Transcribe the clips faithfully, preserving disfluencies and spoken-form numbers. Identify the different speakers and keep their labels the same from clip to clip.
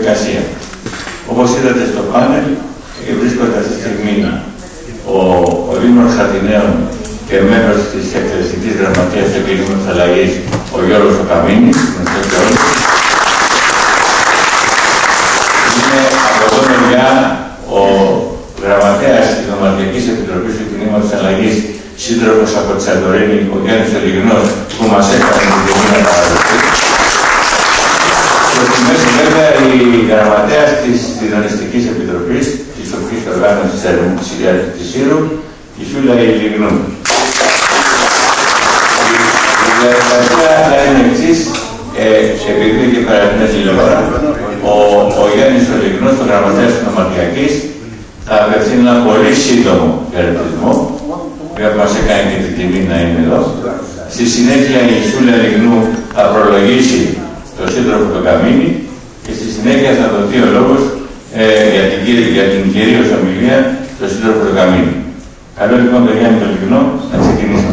Speaker 1: διαδικασία. Όπως είδατε στο πάνελ, βρίσκονται αυτή τη στιγμή ο, ο Δήμαρχος Αθηναίων και μέλος της εκτελεστικής γραμματείας του Κινήματος Αλλαγής, ο Γιώργος ο Καμίνης, γνωστός και όλους. Είναι από εδώ μεριά ο γραμματέας της Νομαρχιακής Επιτροπής του Κινήματος Αλλαγής, σύντροφος από τη Σαντορίνη, ο Γιάννης Ολιγνός, που μας έκανε την τιμή να παραδοθεί. Και στη μέση βέβαια η γραμματέας της Συντονιστικής Επιτροπής, της Τοπικής Οργάνωσης της Σύρου, η Σούλα Ηλιγνού. Η διαδικασία θα είναι εξής, επειδή και παραδείγματος η ώρα, ο, ο Γιάννης Ολιγνός, ο γραμματέας της Νομαρχιακής, θα απευθύνει ένα πολύ σύντομο χαιρετισμό, που μας έκανε και την τιμή να είναι εδώ. Στη συνέχεια η Σούλα Ηλιγνού θα προλογίσει το σύντροφο του Καμίνη και στη συνέχεια θα δοθεί ο λόγος ε, για, την, για την κυρίως ομιλία στο σύντροφο του Καμίνη. Καλό λοιπόν τον Γιάννη τον Λιγνό να ξεκινήσουμε.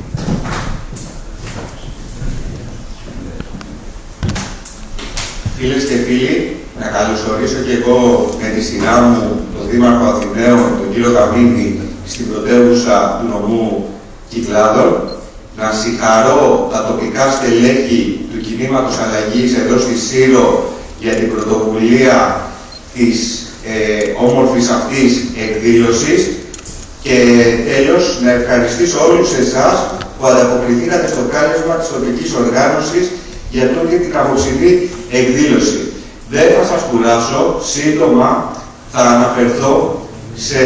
Speaker 2: Φίλες και φίλοι, να καλωσορίσω και εγώ με τη σειρά μου τον Δήμαρχο Αθηναίων, τον κύριο Καμίνη, στην πρωτεύουσα του νομού Κυκλάδων. Να συγχαρώ τα τοπικά στελέχη του Κινήματος Αλλαγής εδώ στη Σύρο για την πρωτοβουλία της ε, όμορφης αυτής εκδήλωσης και τέλος να ευχαριστήσω όλους εσάς που ανταποκριθήκατε στο κάλεσμα της τοπικής οργάνωσης για τούτη την καμοσυνή εκδήλωση. Δεν θα σας κουράσω, σύντομα θα αναφερθώ σε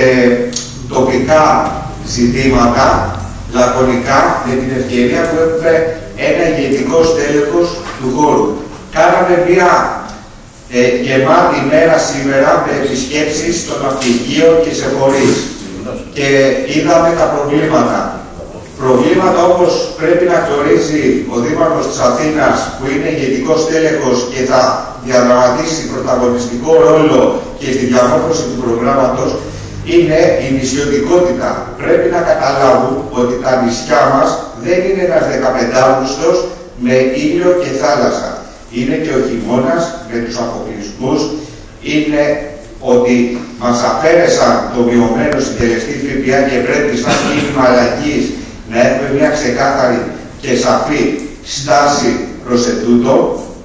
Speaker 2: τοπικά ζητήματα, λακωνικά, με την ευκαιρία που έχουμε ένα ηγετικό στέλεχος του χώρου. Κάναμε μια ε, γεμάτη μέρα σήμερα με επισκέψεις στο ναυπηγείο και σε φορείς και είδαμε τα προβλήματα. Προβλήματα όπως πρέπει να γνωρίζει ο Δήμαρχος της Αθήνας, που είναι ηγετικός στέλεχος και θα διαδραματίσει πρωταγωνιστικό ρόλο και στη διαμόρφωση του προγράμματος, είναι η νησιωτικότητα. Πρέπει να καταλάβουν ότι τα νησιά μας δεν είναι ένας δεκαπέντε Αύγουστος με ήλιο και θάλασσα. Είναι και ο χειμώνας με τους αποκλεισμούς, είναι ότι μας αφαίρεσαν το μειωμένο συντελεστή ΦΠΑ και πρέπει σαν κίνημα αλλαγής να έχουμε μια ξεκάθαρη και σαφή στάση προς ετούτο.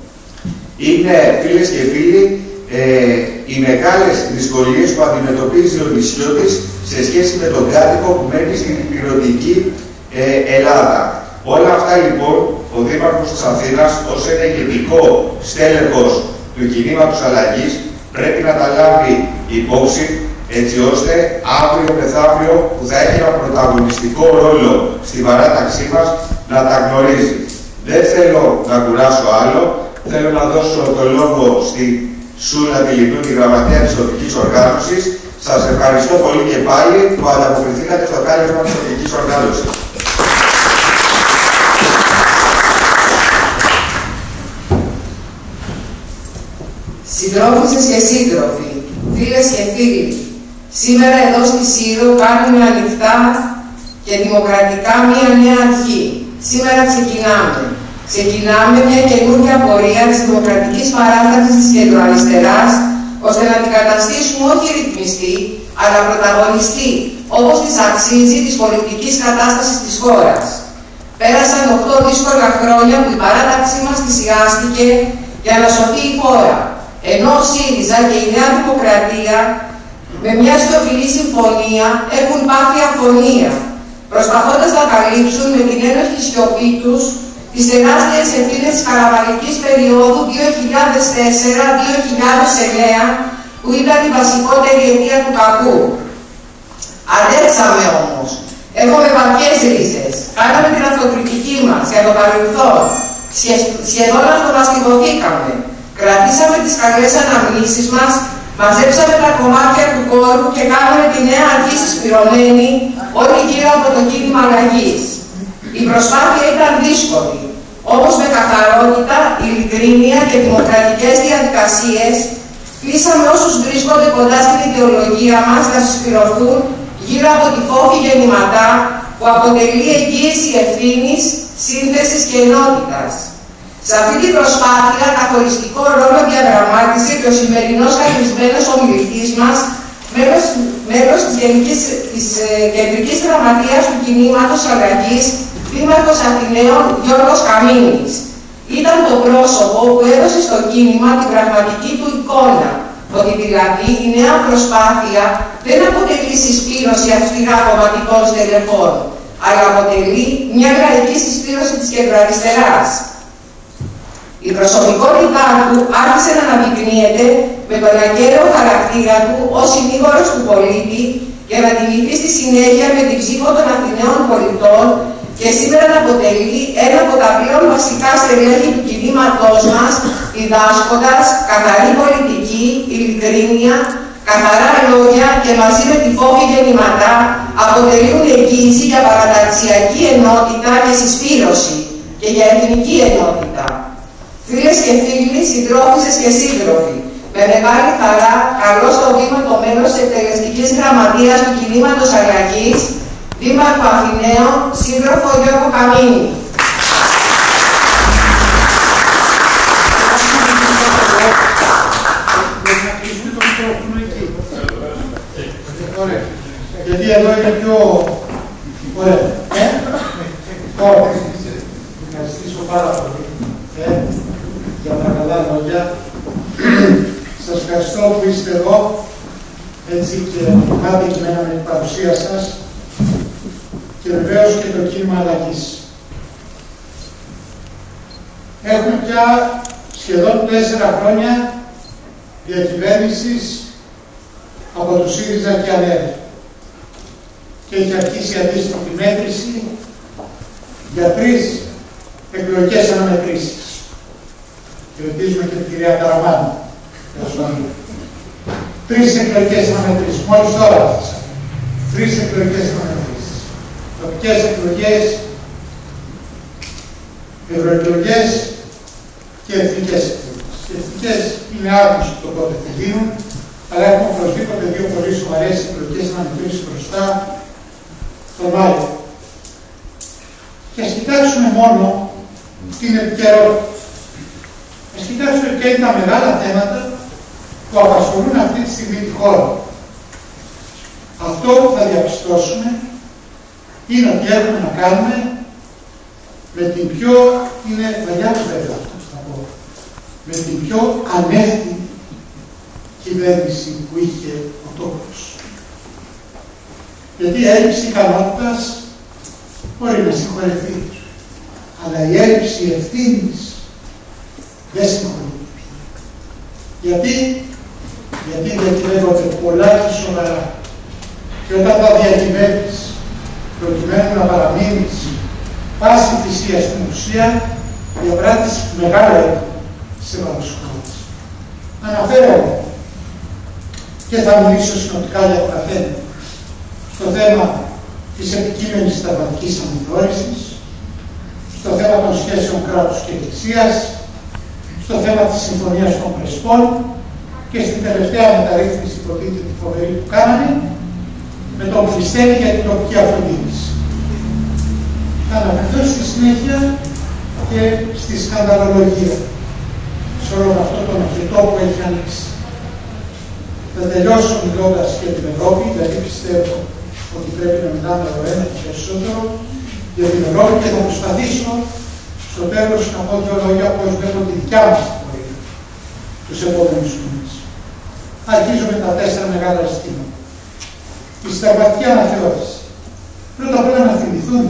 Speaker 2: Είναι, φίλες και φίλοι, ε, οι μεγάλες δυσκολίες που αντιμετωπίζει ο νησιώτης σε σχέση με τον κάτοικο που μένει στην υπηρετική ε, Ελλάδα. Όλα αυτά λοιπόν ο Δήμαρχος της Αθήνας ως ένα ηγετικό στέλεχος του Κινήματος Αλλαγής πρέπει να τα λάβει υπόψη, έτσι ώστε αύριο μεθαύριο που θα έχει ένα πρωταγωνιστικό ρόλο στην παράταξή μας να τα γνωρίζει. Δεν θέλω να κουράσω άλλο, θέλω να δώσω το λόγο στη Σούλα Ηλιγνού, τη γραμματέα της τοπικής οργάνωσης. Σας ευχαριστώ πολύ και πάλι που ανταποκριθήκατε στο κάλεσμα της τοπικής οργάνωσης.
Speaker 3: Συντρόφισσες και σύντροφοι, φίλες και φίλοι, σήμερα εδώ στη Σύρο κάνουμε ανοιχτά και δημοκρατικά μία νέα αρχή. Σήμερα ξεκινάμε. Ξεκινάμε μια καινούργια πορεία της δημοκρατικής παράταξης της κεντροαριστεράς, ώστε να την καταστήσουμε όχι ρυθμιστή, αλλά πρωταγωνιστή, όπως της αξίζει της πολιτικής κατάστασης της χώρας. Πέρασαν οκτώ δύσκολα χρόνια που η παράταξή μας θυσιάστηκε για να σωθεί η χώρα, ενώ ο ΣΥΡΙΖΑ και η Νέα Δημοκρατία με μια σιωπηλή συμφωνία έχουν πάθει αφωνία, προσπαθώντας να καλύψουν με την ένοχη σιωπή τους τις τεράστιες ευθύνες της καραβαλικής περίοδου δύο χιλιάδες τέσσερα με δύο χιλιάδες εννέα, που ήταν η βασικότερη αιτία του κακού. Αντέξαμε όμως. Έχουμε βαθιές ρίζες. Κάναμε την αυτοκριτική μας για το παρελθόν. Σχεδόν αυτομαστιγωθήκαμε. Κρατήσαμε τις καλές αναμνήσεις μας, μαζέψαμε τα κομμάτια του χώρου και κάναμε τη νέα αρχή συσπηρωμένη όλη γύρω από το κίνημα αλλαγής. Η προσπάθεια ήταν δύσκολη, όμως με καθαρότητα, ειλικρίνεια και δημοκρατικές διαδικασίες κλείσαμε όσους βρίσκονται κοντά στην ιδεολογία μας να συσπηρωθούν γύρω από τη φόβη γεννηματά που αποτελεί εγγύηση ευθύνης, σύνθεσης και ενότητας. Σε αυτή την προσπάθεια καθοριστικό ρόλο διαδραμάτισε και και ο σημερινός καθισμένος ομιλητής μας, μέλος, μέλος της, Γενικής, της ε, Κεντρικής Γραμματείας του Κινήματος Αλλαγής, Δήμαρχος Αθηναίων Γιώργος Καμίνης. Ήταν το πρόσωπο που έδωσε στο κίνημα την πραγματική του εικόνα, ότι δηλαδή η νέα προσπάθεια δεν αποτελεί συσπήρωση αυστηρά κομματικών στελεχών, αλλά αποτελεί μια λαϊκή συσπήρωση της κεντροαριστεράς. Η προσωπικότητά του άρχισε να αναδεικνύεται με τον ακέραιο χαρακτήρα του ως συνήγορος του πολίτη για να τιμηθεί στη συνέχεια με την ψήφο των Αθηναίων πολιτών και σήμερα να αποτελεί ένα από τα πλέον βασικά στελέχη του κινήματός μας, διδάσκοντας καθαρή πολιτική, ειλικρίνεια, καθαρά λόγια και μαζί με τη φόβη γεννηματά αποτελούν εγγύηση για παραταξιακή ενότητα και συσπήρωση και για εθνική ενότητα. Φίλες και φίλοι, συντρόφισσες και σύντροφοι, με μεγάλη χαρά καλώ στο βήμα το μέλος της εκτελεστικής γραμματείας του Κινήματος Αλλαγής, Δήμαρχο Αθηναίων, σύντροφο Γιώργο Καμίνη.
Speaker 4: Ωραία. Γιατί εδώ είναι πιο ωραία. Ε? Ωραία. Ευχαριστήσω πάρα πολύ ε, για τα καλά λόγια. Σας ευχαριστώ που είστε εδώ έτσι και πάτε και με την παρουσία σας και βεβαίως και το κίνημα αλλαγής. Έχουμε πια σχεδόν τέσσερα χρόνια διακυβέρνησης από το ΣΥΡΙΖΑ και ΑΝΕΛ και έχει αρχίσει η αντίστοιχη μέτρηση για τρεις εκλογικές αναμετρήσεις. Χαιρετίζουμε και την κυρία Καραμάνη. Τρεις εκλογικές αναμετρήσεις, μόλις τώρα έφτασαν. Τρεις εκλογικές αναμετρήσεις. Τοπικές εκλογές, ευρωεκλογές και εθνικές εκλογές. Οι εθνικές είναι άκουστο το πότε θα γίνουν, αλλά έχουμε οπωσδήποτε δύο πολύ σοβαρές εκλογικές αναμετρήσεις μπροστά τον Μάιο. Και ας κοιτάξουμε μόνο την επικαιρότητα. Ας κοιτάξουμε ποια είναι τα μεγάλα θέματα που απασχολούν αυτή τη στιγμή τη χώρα. Αυτό που θα διαπιστώσουμε είναι ότι έχουμε να κάνουμε με την πιο, είναι βαριά βέβαια αυτό που θα πω, με την πιο ανεύθυνη κυβέρνηση που είχε ο τόπος. Γιατί η έλλειψη ικανότητας μπορεί να συγχωρευτεί, αλλά η έλλειψη ευθύνης δεν συγχωρευτεί. Γιατί, γιατί διακυβεύονται πολλά και σοβαρά. Και όταν τα διακυβεύεις, προκειμένου να παραμείνεις πάση θυσία στην ουσία, διαπράττεις μεγάλο έργο σε βάρος χώρας. Αναφέρω και θα μιλήσω συνοπτικά για το καθένα στο θέμα της επικείμενης συνταγματικής αναθεώρησης, στο θέμα των σχέσεων κράτους και εκκλησίας, στο θέμα της συμφωνίας των Πρεσπών και στην τελευταία μεταρρύθμιση υποτίθεται φοβερή που κάναμε με τον Χριστέλη για την τοπική αυτοδιοίκηση. Θα αναφερθώ στη συνέχεια και στη σκανδαλολογία σε όλο αυτό το μαχητό που έχει ανοίξει. Θα τελειώσω μιλώντας για την Ευρώπη, γιατί πιστεύω ότι πρέπει να μιλάμε εδώ ένα και περισσότερο για την Ευρώπη και θα προσπαθήσω στο τέλος να πω δύο λόγια πώς βλέπω τη δικιά μας την πορεία τους επόμενους μήνες. Αρχίζω με τα τέσσερα μεγάλα ζητήματα. Η συνταγματική αναθεώρηση. Πρώτα απ' όλα να θυμηθούμε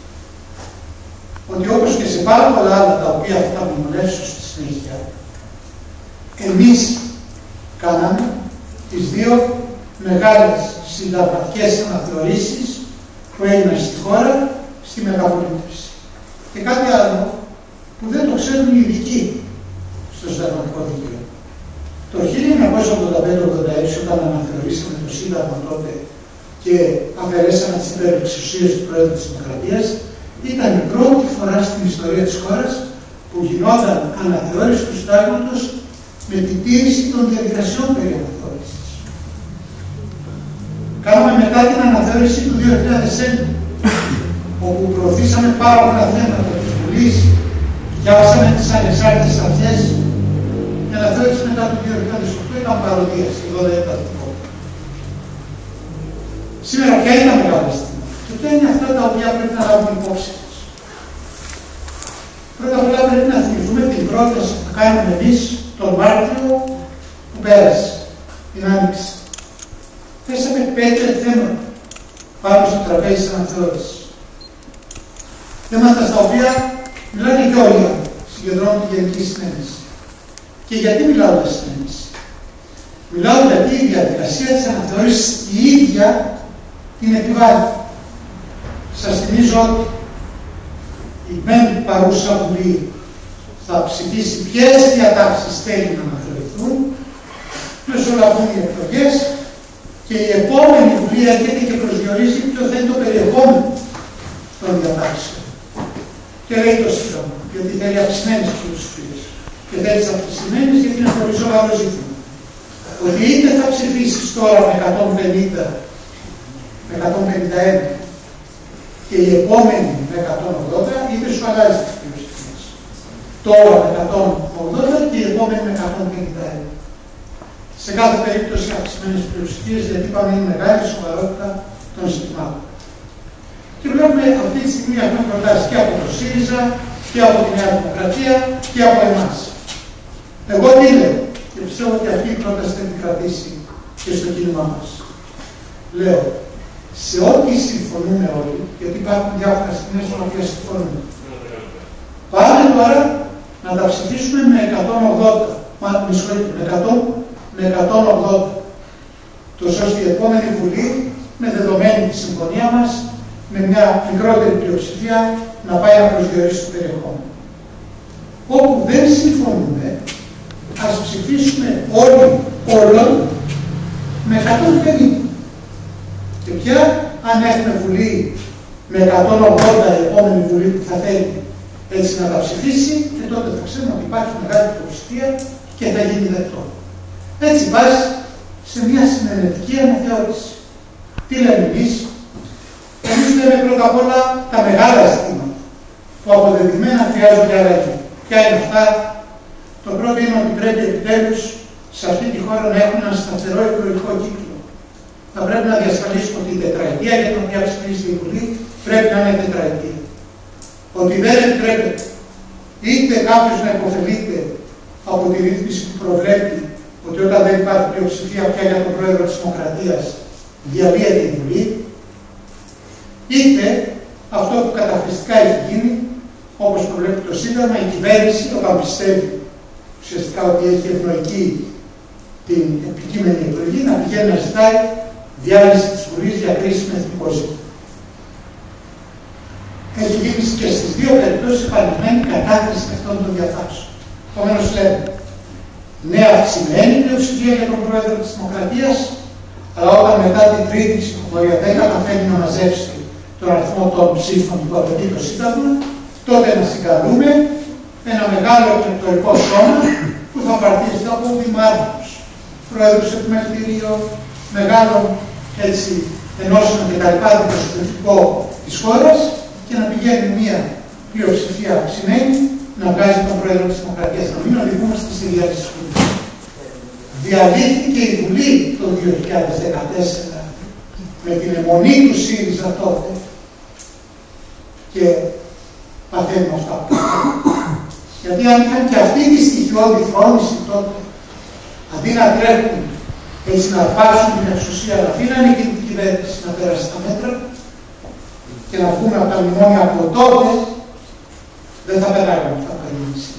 Speaker 4: ότι όπως και σε πάρα πολλά άλλα τα οποία θα τα μνημονεύσω στη συνέχεια, εμείς κάναμε τις δύο μεγάλες συνταγματικές αναθεωρήσεις που έγιναν στη χώρα στη μεταπολίτευση. Και κάτι άλλο που δεν το ξέρουν οι ειδικοί στο συνταγματικό δίκαιο. Το χίλια εννιακόσια ογδόντα πέντε ογδόντα έξι, όταν αναθεωρήσαμε το Σύνταγμα τότε και αφαιρέσαμε τις υπερεξουσίες του Πρόεδρου της Δημοκρατίας, ήταν η πρώτη φορά στην ιστορία της χώρας που γινόταν αναθεώρηση του Συντάγματος με την τήρηση των διαδικασιών περί αναθεώρησης. Κάναμε μετά την αναθεώρηση του δύο χιλιάδες έντεκα, όπου προωθήσαμε πάρα πολλά θέματα της Βουλής, διάβασαμε τις ανεξάρτητες αρχές η αναθεώρηση μετά το δύο χιλιάδες οκτώ ήταν παροδία, εδώ δεν ήταν τίποτα. Σήμερα ποια είναι τα μεγάλα ζητήματα και ποια είναι αυτά τα οποία πρέπει να λάβουμε υπόψη μας. Πρώτα απ' όλα πρέπει να θυμηθούμε την πρόταση που κάνουμε εμείς τον Μάρτιο που πέρασε, την Άνοιξη. Θέσαμε πέντε θέματα πάνω στο τραπέζι της αναθεώρησης. Θέματα στα οποία μιλάνε και όλοι οι άλλοι, συγκεντρώνουν τη Γενική Συνένεση. Και γιατί μιλάω για συνένεση? Μιλάω γιατί η διαδικασία της αναθεώρησης η ίδια την επιβάλλει. Σας θυμίζω ότι η μεν παρούσα Βουλή θα ψηφίσει ποιες διατάξεις θέλει να αναθεωρηθούν, ποιος όλα βγουν οι εκλογές, και η επόμενη Βουλή έρχεται και προσδιορίζει ποιο θα είναι το περιεχόμενο των διατάξεων. Και λέει το Σύνταγμα, γιατί θέλει αυξημένες πλειοψηφίες. Και θέλει αυξημένες γιατί είναι πολύ σοβαρό ζήτημα. Ότι είτε θα ψηφίσει τώρα με εκατόν πενήντα, με εκατόν πενήντα ένα και η επόμενη με εκατόν ογδόντα, είτε σου αλλάζει τις πλειοψηφίες. Τώρα με εκατόν ογδόντα και η επόμενη με εκατόν πενήντα ένα. Σε κάθε περίπτωση αυξημένες πλειοψηφίες, γιατί είπαμε είναι μεγάλη σοβαρότητα των ζητημάτων. Και βλέπουμε αυτή τη στιγμή έχουν προτάσει και από το ΣΥΡΙΖΑ και από τη Νέα Δημοκρατία και από εμάς. Εγώ τι λέω, και πιστεύω ότι αυτή η πρόταση θα επικρατήσει και στο κίνημά μας. Λέω, σε ό,τι συμφωνούμε όλοι, γιατί υπάρχουν διάφορα στιγμές στα οποία συμφωνούμε, πάμε τώρα να τα ψηφίσουμε με εκατόν ογδόντα, μα με συγχωρείτε, με εκατό, με εκατόν ογδόντα. Τόσο ώστε η επόμενη Βουλή, με δεδομένη τη συμφωνία μας, με μια μικρότερη πλειοψηφία, να πάει να προσδιορίσει το περιεχόμενο. Όπου δεν συμφωνούμε, ας ψηφίσουμε όλοι, όλων, με εκατόν πενήντα. Και πια, αν έχουμε Βουλή με εκατόν ογδόντα, η επόμενη Βουλή που θα θέλει έτσι να τα ψηφίσει, και τότε θα ξέρουμε ότι υπάρχει μεγάλη πλειοψηφία και θα γίνει δεκτό. Έτσι πας σε μια συνενετική αναθεώρηση. Τι λέμε εμείς? Εμείς λέμε πρώτα απ' όλα τα μεγάλα ζητήματα που αποδεδειγμένα χρειάζονται αλλαγή. Ποια είναι αυτά? Το πρώτο είναι ότι πρέπει επιτέλους σε αυτή τη χώρα να έχουμε ένα σταθερό εκλογικό κύκλο. Θα πρέπει να διασφαλίσουμε ότι η τετραετία για την οποία ψηφίζει η Βουλή πρέπει να είναι τετραετία. Ότι δεν επιτρέπεται είτε κάποιος να υποφελείται από τη ρύθμιση που προβλέπει ότι όταν δεν υπάρχει πλειοψηφία πια για τον Πρόεδρο της Δημοκρατίας διαλύεται η Βουλή, είτε αυτό που καταχρηστικά έχει γίνει, όπως προβλέπει το Σύνταγμα, η κυβέρνηση, όταν πιστεύει ουσιαστικά ότι έχει ευνοϊκή την επικείμενη εκλογή, να πηγαίνει να ζητάει διάλυση της Βουλής για κρίσιμο εθνικό ζήτημα. Έχει γίνει και στις δύο περιπτώσεις επανειλημμένη κατάχρηση αυτών των διατάξεων. Επομένως λέμε, νέα αυξημένη πλειοψηφία για τον Πρόεδρο της Δημοκρατίας, αλλά όταν μετά την τρίτη ψηφοφορία δεν καταφέρει να μαζέψει τον αριθμό των ψήφων που απαιτεί το Σύνταγμα, τότε να συγκαλούμε ένα μεγάλο εκλεκτορικό σώμα που θα παρτίζεται από δημάρχους, πρόεδρους επιμελητηρίων, μεγάλων έτσι ενώσεων και τα λοιπά αντιπροσωπευτικό της χώρας και να πηγαίνει μια πλειοψηφία αυξημένη να βγάζει τον Πρόεδρο της Δημοκρατίας. Να μην οδηγούμαστε στη διάρκεια της Βουλής. Διαλύθηκε η Βουλή το δύο χιλιάδες δεκατέσσερα με την αιμονή του ΣΥΡΙΖΑ τότε και παθαίνουμε αυτά. Γιατί αν είχαν και αυτή τη στοιχειώδη φρόνηση τότε, αντί να τρέχουν έτσι να αρπάξουν την εξουσία, να αφήνανε και την κυβέρνηση να πέρασε τα μέτρα και να βγούμε από τα μνημόνια από τότε, δεν θα πετάγαμε αυτά τα λύση.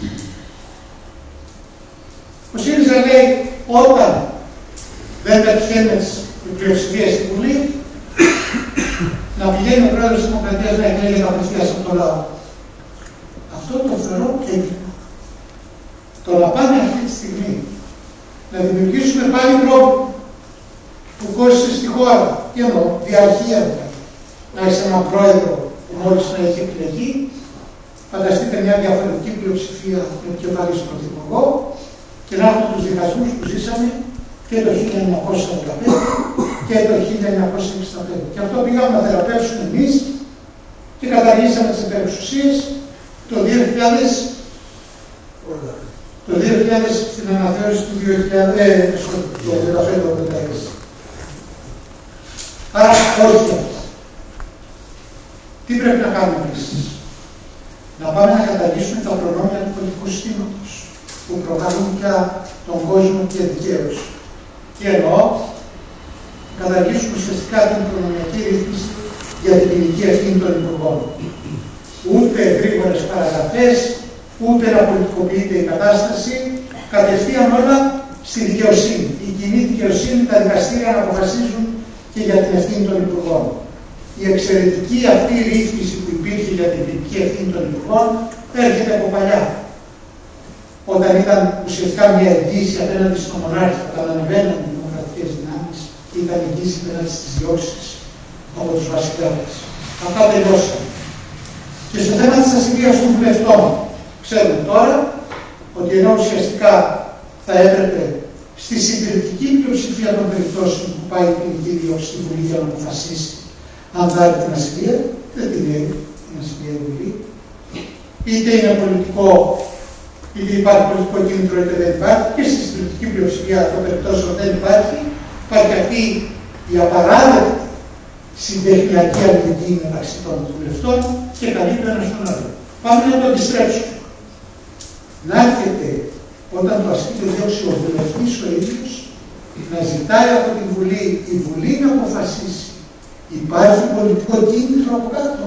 Speaker 4: Ο ΣΥΡΙΖΑ λέει, όταν δεν πετυχαίνουμε τις πλειοψηφίες στην Βουλή, να πηγαίνει ο Πρόεδρος της Δημοκρατίας να εκλέγεται απευθείας από το λαό. Αυτό το θεωρώ έγκλημα. Το να πάμε αυτή τη στιγμή να δημιουργήσουμε πάλι πρόβλημα που κόστησε στη χώρα, και εννοώ, διαρχία να έχει έναν πρόεδρο που μόλις να έχει εκλεγεί, φανταστείτε μια διαφορετική πλειοψηφία με επικεφαλής πρωθυπουργό και να έχουμε τους διχασμούς που ζήσαμε και το χίλια εννιακόσια σαράντα πέντε και το χίλια εννιακόσια εξήντα πέντε. Και αυτό πήγαμε να θεραπεύσουμε εμείς και καταργήσαμε τις υπερεξουσίες το δύο χιλιάδες, το δύο χιλιάδες στην αναθεώρηση του δύο χιλιάδες δεκαπέντε. Άρα, όχι. Τι πρέπει να κάνουμε επίσης? Να πάμε να καταργήσουμε τα προνόμια του πολιτικού συστήματος που προκαλούν πια τον κόσμο και δικαίως. Τι εννοώ? Καταργήσουμε ουσιαστικά την προνομιακή ρύθμιση για την ποινική ευθύνη των υπουργών. Ούτε γρήγορες παραγραφές, ούτε να πολιτικοποιείται η κατάσταση, κατευθείαν όλα στη δικαιοσύνη. Η κοινή δικαιοσύνη, τα δικαστήρια να αποφασίζουν και για την ευθύνη των υπουργών. Η εξαιρετική αυτή ρύθμιση που υπήρχε για την ποινική ευθύνη των υπουργών έρχεται από παλιά. Όταν ήταν ουσιαστικά μια εγγύηση απέναντι στον μονάρχη, όταν ανεβαίνουν οι δημοκρατικές δυνάμεις, ήταν εγγύηση απέναντι στις διώξεις από τους βασιλιάδες. Αυτά τελειώσαμε. Και στο θέμα της ασυλίας των βουλευτών, ξέρουμε τώρα ότι ενώ ουσιαστικά θα έπρεπε στη συντηρητική πλειοψηφία των περιπτώσεων που πάει η ποινική δίωξη στη Βουλή για να αποφασίσει αν δάρει την ασυλία, δεν την έχει την ασυλία η Βουλή. Είτε είναι πολιτικό, είτε υπάρχει πολιτικό κίνητρο, είτε δεν υπάρχει, και στη συντηρητική πλειοψηφία των περιπτώσεων δεν υπάρχει. Υπάρχει αυτή η απαράδεκτη συντεχνιακή αλληλεγγύη μεταξύ των βουλευτών και καλύπτει ένα στον άλλο. Πάμε να το αντιστρέψουμε. Να έρχεται όταν το ασκείται διώξει ο βουλευτής ο ίδιος, να ζητάει από την Βουλή, η Βουλή να αποφασίσει. Υπάρχει πολιτικό κίνητρο από κάτω.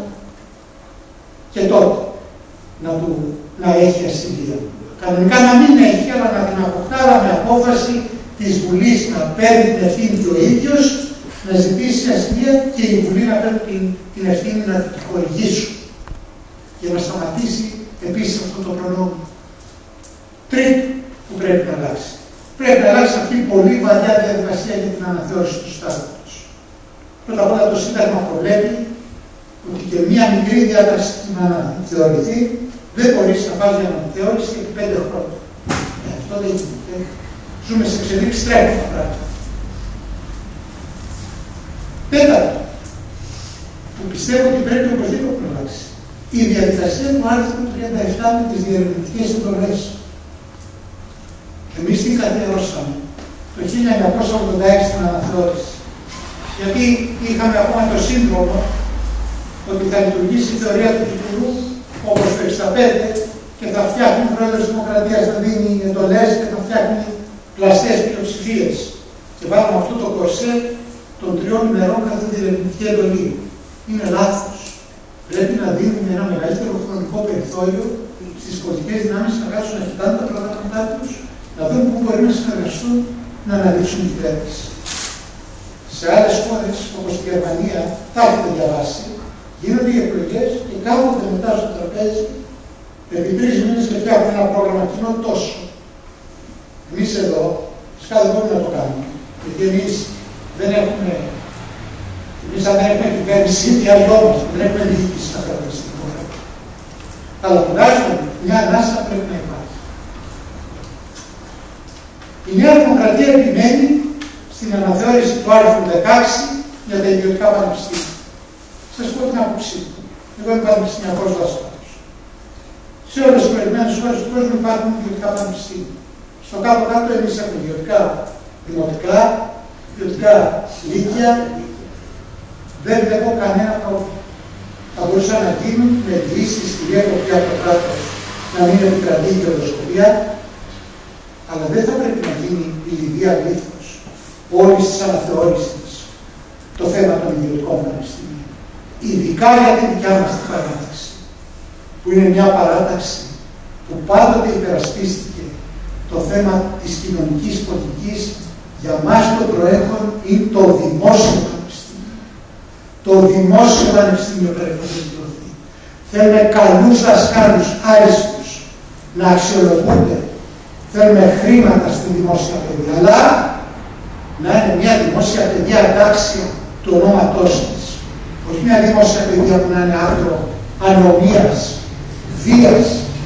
Speaker 4: Και τότε να, του, να έχει ασυλία. Κανονικά να μην έχει, αλλά να την αποκτάρα με απόφαση της Βουλής να παίρνει την ευθύνη και ο ίδιος, να ζητήσει ασυλία και η Βουλή να παίρνει την, την ευθύνη να την χορηγήσουν. Για να σταματήσει επίσης αυτό το προνόμιο. Τρίτο που πρέπει να αλλάξει. Πρέπει να αλλάξει αυτή η πολύ βαριά διαδικασία για την αναθεώρηση του Συντάγματος. Πρώτα απ' όλα το Σύνταγμα προβλέπει ότι και μία μικρή διάταξη που να αναθεωρηθεί δεν μπορεί να βάζει για αναθεώρηση επί πέντε χρόνια. Ε, αυτό δεν γίνεται. Ζούμε σε εξελίξεις τρέχοντα πράγματα. Τέταρτο, που πιστεύω ότι πρέπει οπωσδήποτε να αλλάξει. Η διαδικασία του άρθρου τριάντα επτά με τις διερευνητικές εντολές. Εμείς την καθιερώσαμε το χίλια εννιακόσια ογδόντα έξι στην αναθεώρηση. Γιατί είχαμε ακόμα το σύνδρομο ότι θα λειτουργήσει η θεωρία του τυπουργού όπως το εξήντα πέντε και θα φτιάχνει ο πρόεδρος της Δημοκρατίας, θα δίνει εντολές και θα φτιάχνει πλαστές πλειοψηφίες. Και βάλαμε αυτό το κορσέ των τριών ημερών κατά τη διερευνητική εντολή. Είναι λάθος. Πρέπει να δίνουμε ένα μεγαλύτερο χρονικό περιθώριο στις πολιτικές δυνάμεις να κάτσουν να κοιτάνε τα προγράμματά τους, να δουν πού μπορεί να συνεργαστούν, να αναδείξουν την κυβέρνηση. Σε άλλες χώρες, όπως η Γερμανία, θα έχετε διαβάσει, γίνονται οι εκλογές και κάθονται μετά στο τραπέζι επί τρεις μήνες και φτιάχνουν ένα πρόγραμμα κοινό τόσο. Εμείς εδώ, φυσικά δεν μπορούμε να το κάνουμε, γιατί εμείς δεν έχουμε. Εμείς αν δεν έχουμε κυβέρνηση, διαλυόμαστε, δεν έχουμε διοίκηση στα κράτη στην χώρα. Αλλά τουλάχιστον μια ανάσα πρέπει να υπάρχει. Η Νέα Δημοκρατία επιμένει στην αναθεώρηση του άρθρου δεκαέξι για τα ιδιωτικά πανεπιστήμια. Σας πω την άποψή μου. Εγώ είμαι πανεπιστημιακός δάσκαλος. Σε όλες τις προηγουμένες χώρες του κόσμου υπάρχουν ιδιωτικά πανεπιστήμια. Στο κάτω-κάτω εμείς έχουμε ιδιωτικά δημοτικά, ιδιωτικά λύκεια. Δεν βλέπω κανένα πρόβλημα. Θα μπορούσαν να γίνουν με εγγυήσεις στη διέκοπη από το κράτος να μην επικρατεί η κερδοσκοπία, αλλά δεν θα πρέπει να γίνει η λιδία λήθος όλης της αναθεώρησης το θέμα των ιδιωτικών πανεπιστήμιων. Ειδικά για την δικιά μας την παράταξη, που είναι μια παράταξη που πάντοτε υπερασπίστηκε το θέμα της κοινωνικής πολιτικής. Για μας το προέχον είναι το δημόσιο πανεπιστήμιο. Το δημόσιο πανεπιστήμιο πρέπει να βελτιωθεί. Θέλουμε καλούς δασκάλους άριστους να αξιολογούνται. Θέλουμε χρήματα στη δημόσια παιδεία, αλλά να είναι μια δημόσια παιδεία αντάξια του ονόματός της. Όχι μια δημόσια παιδεία που να είναι άκρο ανομίας, βίας.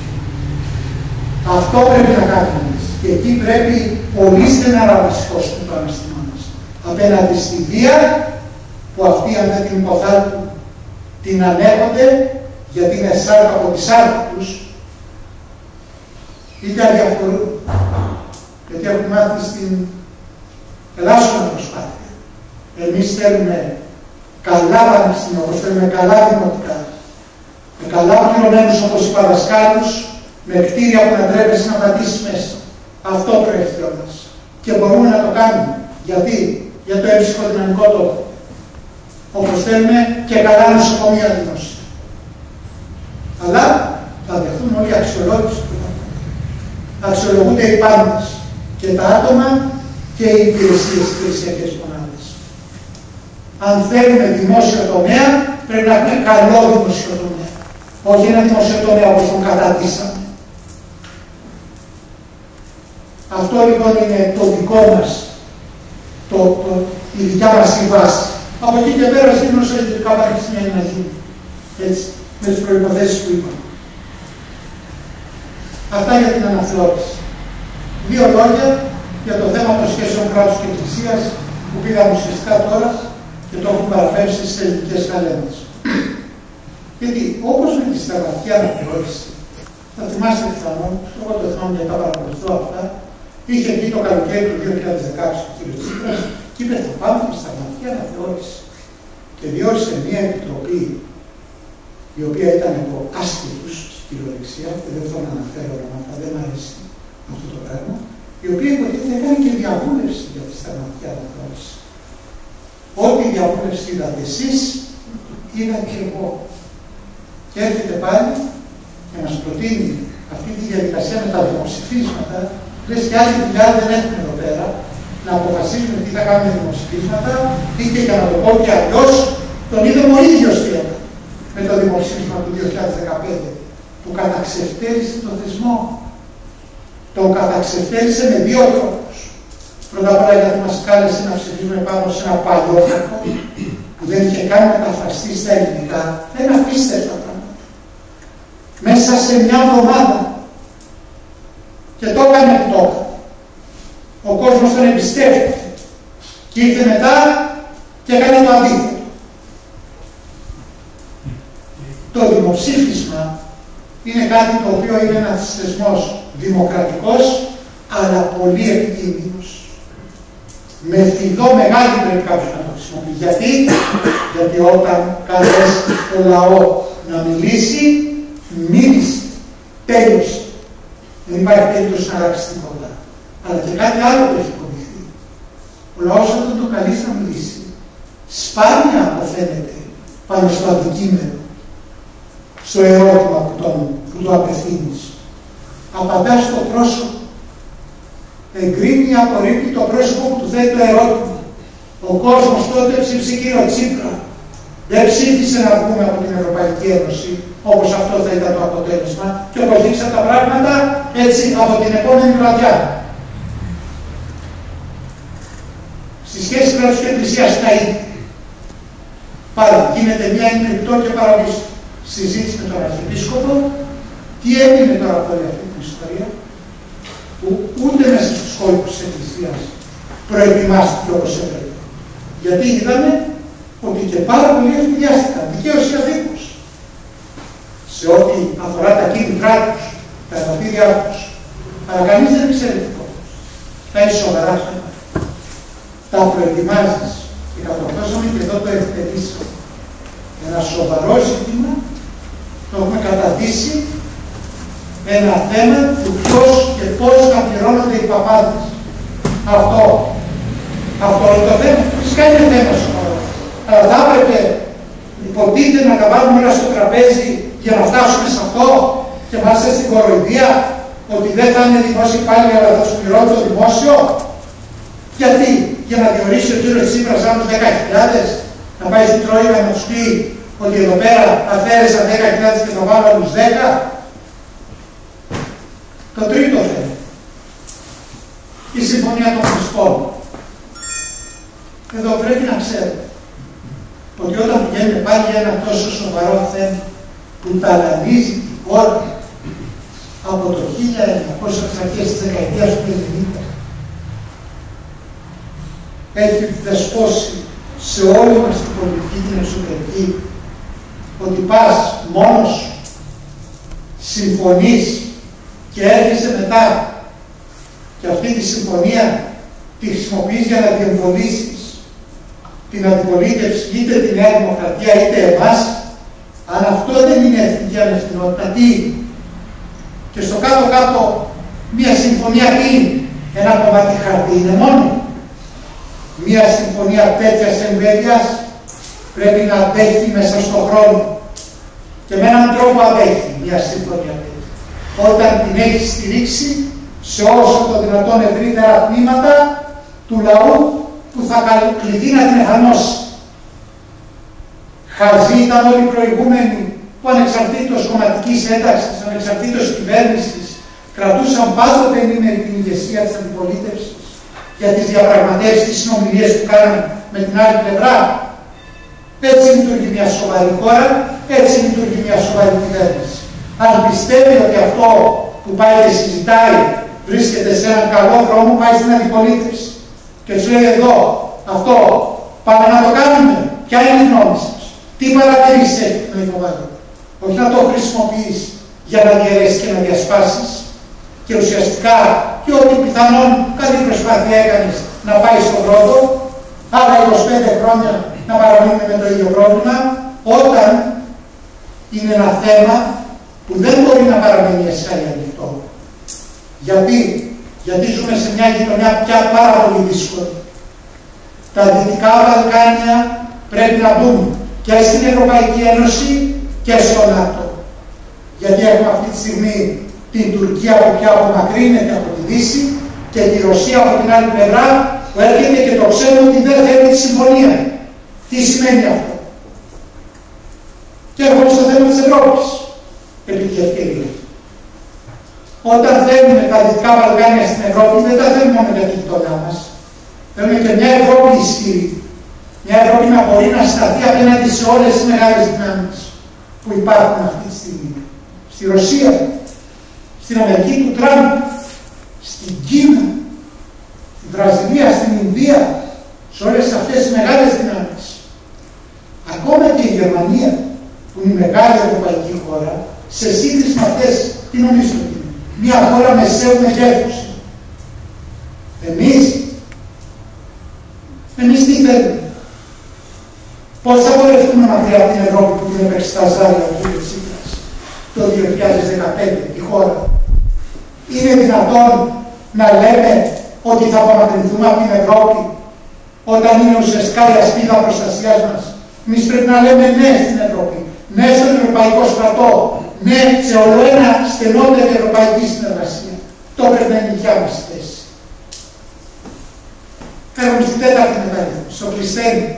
Speaker 4: Αυτό πρέπει να κάνουμε εμείς. Και εκεί πρέπει πολύ στεναρά να σηκώσουμε το αναστημά μας. Απέναντι στη βία, που αυτοί αν δεν την υποθάλπουν την ανέχονται, γιατί είναι σάρκα από τη σάρκα τους, είτε αδιαφορούν. Γιατί έχουμε μάθει στην ελάχιστη προσπάθεια. Εμείς θέλουμε καλά πανεπιστήμια, όπως θέλουμε καλά δημοτικά, με καλά πληρωμένους, όπως είπα, δασκάλους, με κτίρια που να τρέπεσαι να πατήσεις μέσα. Αυτό προέρχεται μας. Και μπορούμε να το κάνουμε. Γιατί? Για το εμψυχοδυναμικό τόπο. Όπως θέλουμε και καλά νοσοκομεία δημόσια. Αλλά θα δεχθούν όλοι οι αξιολόγηση που θα κάνουν. Αξιολογούνται οι πάντες. Και τα άτομα και οι υπηρεσίες, οι υπηρεσιακές μονάδες. Αν θέλουμε δημόσιο τομέα, πρέπει να έχουμε καλό δημόσιο τομέα. Όχι ένα δημόσιο τομέα όπως τον κατατήσαμε. Αυτό λοιπόν είναι το δικό μας, το, το, η δικιά μας η βάση. Από εκεί και πέρα στείλουμε σε ειδικά πανεπιστήμια να γίνει. Έτσι, με τις προϋποθέσεις που είπαμε. Αυτά για την αναθεώρηση. Δύο λόγια για το θέμα των σχέσεων κράτους και εκκλησίας που πήγαμε ουσιαστικά τώρα και το έχουν παραφέρει στις ελληνικές καλένδες. Γιατί όπως με τη σταγματική αναθεώρηση, θα θυμάστε πιθανόν, εγώ το θυμάμαι γιατί θα παρακολουθώ αυτά, είχε βγει το καλοκαίρι του δύο χιλιάδες δεκαέξι ο κ. Τσίπρας και είπε θα πάμε στη σταγματική αναθεώρηση. Και διόρισε μια επιτροπή η οποία ήταν από άσχετους στην κυριολεξία, και δεν θέλω να αναφέρω ονόματα, δεν μου αρέσει αυτό το πράγμα, η οποία υποτίθεται έκανε και διαβούλευση για τη σταγματική αναθεώρηση. Ό,τι διαβούλευση είδατε εσείς, είδα και εγώ. Και έρχεται πάλι και μας προτείνει αυτή τη διαδικασία με τα δημοψηφίσματα. Λες και άλλη δουλειά δεν έχουμε εδώ πέρα να αποφασίσουμε τι θα κάνουμε δημοψηφίσματα, ή και για να το πω και αλλιώς, τον είδαμε ο ίδιος τι έκανε με το δημοψήφισμα του δύο χιλιάδες δεκαπέντε, που καταξευτέλισε το θεσμό. Τον καταξευτέλισε με δύο τρόπους. Πρώτα απ' όλα γιατί μας κάλεσε να ψηφίσουμε πάνω σε ένα παλιό κακό που δεν είχε καν μεταφραστεί στα ελληνικά. Ένα απίστευτα πράγματα. Μέσα σε μια εβδομάδα. Και το έκανε που το έκανε. Ο κόσμος τον εμπιστεύτηκε. Και ήρθε μετά και έκανε το αντίθετο. Το δημοψήφισμα είναι κάτι το οποίο είναι ένας θεσμός δημοκρατικός, αλλά πολύ επικίνδυνος. Με φιδό μεγάλη πρέπει κάποιος να το χρησιμοποιεί. Γιατί? Γιατί όταν καλέσει το λαό να μιλήσει, μίλησε. Τέλειωσε. Δεν υπάρχει περίπτωση να αλλάξει τίποτα. Αλλά και κάτι άλλο που έχει αποδειχθεί. Ο λαός όταν το καλείς να μιλήσει, σπάνια αποφαίνεται πάνω στο αντικείμενο, στο ερώτημα που, τον, που το απευθύνεις. Απαντά στο πρόσωπο. Εγκρίνει ή απορρίπτει το πρόσωπο που του θέτει το ερώτημα. Ο κόσμος τότε ψήφισε κύριο Τσίπρα. Δεν ψήφισε να βγούμε από την Ευρωπαϊκή Ένωση, όπως αυτό θα ήταν το αποτέλεσμα, και όπως δείξαν τα πράγματα, έτσι από την επόμενη βραδιά. Στη σχέση κράτους και εκκλησίας τα ίδια. Πάλι γίνεται μια εμπληκτό και παραβίστο συζήτηση με τον Αρχιεπίσκοπο. Τι έμεινε τώρα από όλη αυτή την ιστορία, που ούτε μέσα στους κόλπους της Εκκλησίας προετοιμάστηκε όπως έπρεπε. Γιατί είδαμε ότι και πάρα πολλοί ευκαιριάστηκαν, δικαίως ή αδίκως, σε ό,τι αφορά τα κίνητρά τους, τα ενωτήριά τους. Αλλά κανείς δεν ξέρει τι πώς. Θα είναι σοβαρά θέματα. Τα προετοιμάζεις και κατορθώσαμε και εδώ το ευθετήσαμε. Ένα σοβαρό ζήτημα το έχουμε καταδύσει, ένα θέμα του ποιος και πώς θα πληρώνονται οι παπάδες. Αυτό. Αυτό είναι το θέμα. Φυσικά είναι θέμα σοβαρό. Αλλά θα έπρεπε υποτίθεται να τα βάλουμε όλα στο τραπέζι για να φτάσουμε σε αυτό και μάλιστα στην κοροϊδία ότι δεν θα είναι δημόσιο πάλι αλλά θα σου πληρώνει το δημόσιο. Γιατί? Για να διορίσει ο κύριος Τσίπρας άλλους δέκα χιλιάδες, να πάει στην Τρόικα να τους πει ότι εδώ πέρα αφαίρεσα δέκα χιλιάδες και θα βάλω άλλους δέκα. Το τρίτο θέμα. Η Συμφωνία των Χρηστών. Εδώ πρέπει να ξέρετε ότι όταν πηγαίνουμε πάλι για ένα τόσο σοβαρό θέμα που ταλανίζει τη χώρα από το χίλια εννιακόσια τις αρχές της δεκαετίας του εβδομήντα, έχει δεσπόσει σε όλη μας την πολιτική την εσωτερική ότι πας μόνος σου, συμφωνείς και έρχεσαι μετά Και αυτή τη συμφωνία τη χρησιμοποιείς για να διεμβολήσεις την αντιπολίτευση, είτε τη Νέα Δημοκρατία είτε εμάς, αν αυτό δεν είναι εθνική ανευθυνότητα, τι είναι? Και στο κάτω-κάτω μια συμφωνία τι είναι? Ένα κομμάτι χαρτί είναι μόνο? Μια συμφωνία τέτοιας εμβέλειας πρέπει να αντέχει μέσα στον χρόνο. Και με έναν τρόπο αντέχει μια συμφωνία τέτοια, όταν την έχει στηρίξει σε όσο το δυνατόν ευρύτερα τμήματα του λαού που θα κληθεί να την εφαρμόσει. Χαζοί ήταν όλοι οι προηγούμενοι που ανεξαρτήτως κομματικής ένταξης, ανεξαρτήτως κυβέρνησης, κρατούσαν πάντοτε με την ηγεσία της αντιπολίτευσης για τις διαπραγματεύσεις, τις συνομιλίες που κάνουν με την άλλη πλευρά. Έτσι λειτουργεί μια σοβαρή χώρα, έτσι λειτουργεί μια σοβαρή κυβέρνηση. Αν πιστεύει ότι αυτό που πάει και συζητάει βρίσκεται σε έναν καλό δρόμο, πάει στην αντιπολίτευση και σου λέει εδώ, αυτό πάμε να το κάνουμε. Ποια είναι η γνώμη σας? Τι παρατηρήσεις έχετε να υποβάλλετε? Όχι να το χρησιμοποιείς για να διαιρέσεις και να διασπάσεις και ουσιαστικά και ότι πιθανόν καλή προσπάθεια έκανες να πάει στον πρώτο, άλλα είκοσι πέντε χρόνια να παραμείνουμε με το ίδιο πρόβλημα, όταν είναι ένα θέμα που δεν μπορεί να παραμείνει εσάι ανοιχτό. Γιατί? Γιατί ζούμε σε μια γειτονιά πια πάρα πολύ δύσκολη. Τα Δυτικά Βαλκάνια πρέπει να μπουν και στην Ευρωπαϊκή Ένωση και στο ΝΑΤΟ. Γιατί έχουμε αυτή τη στιγμή την Τουρκία που πια απομακρύνεται από τη Δύση και τη Ρωσία από την άλλη πλευρά που έρχεται και το ξέρουμε ότι δεν θέλει τη συμφωνία. Τι σημαίνει αυτό? Και έρχομαι στο θέμα της Ευρώπης επί τη ευκαιρία. Όταν θέλουμε τα Δυτικά Βαλκάνια στην Ευρώπη, δεν τα θέλουμε μόνο για τη γειτονιά μας. Θέλουμε και μια Ευρώπη ισχυρή. Μια Ευρώπη να μπορεί να σταθεί απέναντι σε όλες τις μεγάλες δυνάμεις που υπάρχουν αυτή τη στιγμή. Στη Ρωσία, στην Αμερική του Τραμπ, στην Κίνα, στην Βραζιλία, στην Ινδία, σε όλες αυτές τις μεγάλες δυνάμεις. Ακόμα και η Γερμανία, που είναι η μεγάλη ευρωπαϊκή χώρα, σε σύγκριση με αυτές, τι νομίζετε ότι είναι? Μια χώρα μεσαίου μεγέθους. Εμείς, εμείς τι θέλουμε? Πώς θα πορευτούμε μακριά από την Ευρώπη που την έπαιξε στα ζάρια του κ. Τσίπρας το δύο χιλιάδες δεκαπέντε, η χώρα? Είναι δυνατόν να λέμε ότι θα απομακρυνθούμε από την Ευρώπη όταν είναι ουσιαστικά η ασπίδα προστασίας μας? Εμείς πρέπει να λέμε ναι στην Ευρώπη, ναι στον Ευρωπαϊκό Στρατό, ναι σε όλο ένα στενότερη ευρωπαϊκή συνεργασία. Το πρέπει να είναι η δικιά μας θέση. Φέρουμε στην τέταρτη μεταρρύθμιση, στο Κλεισθένη.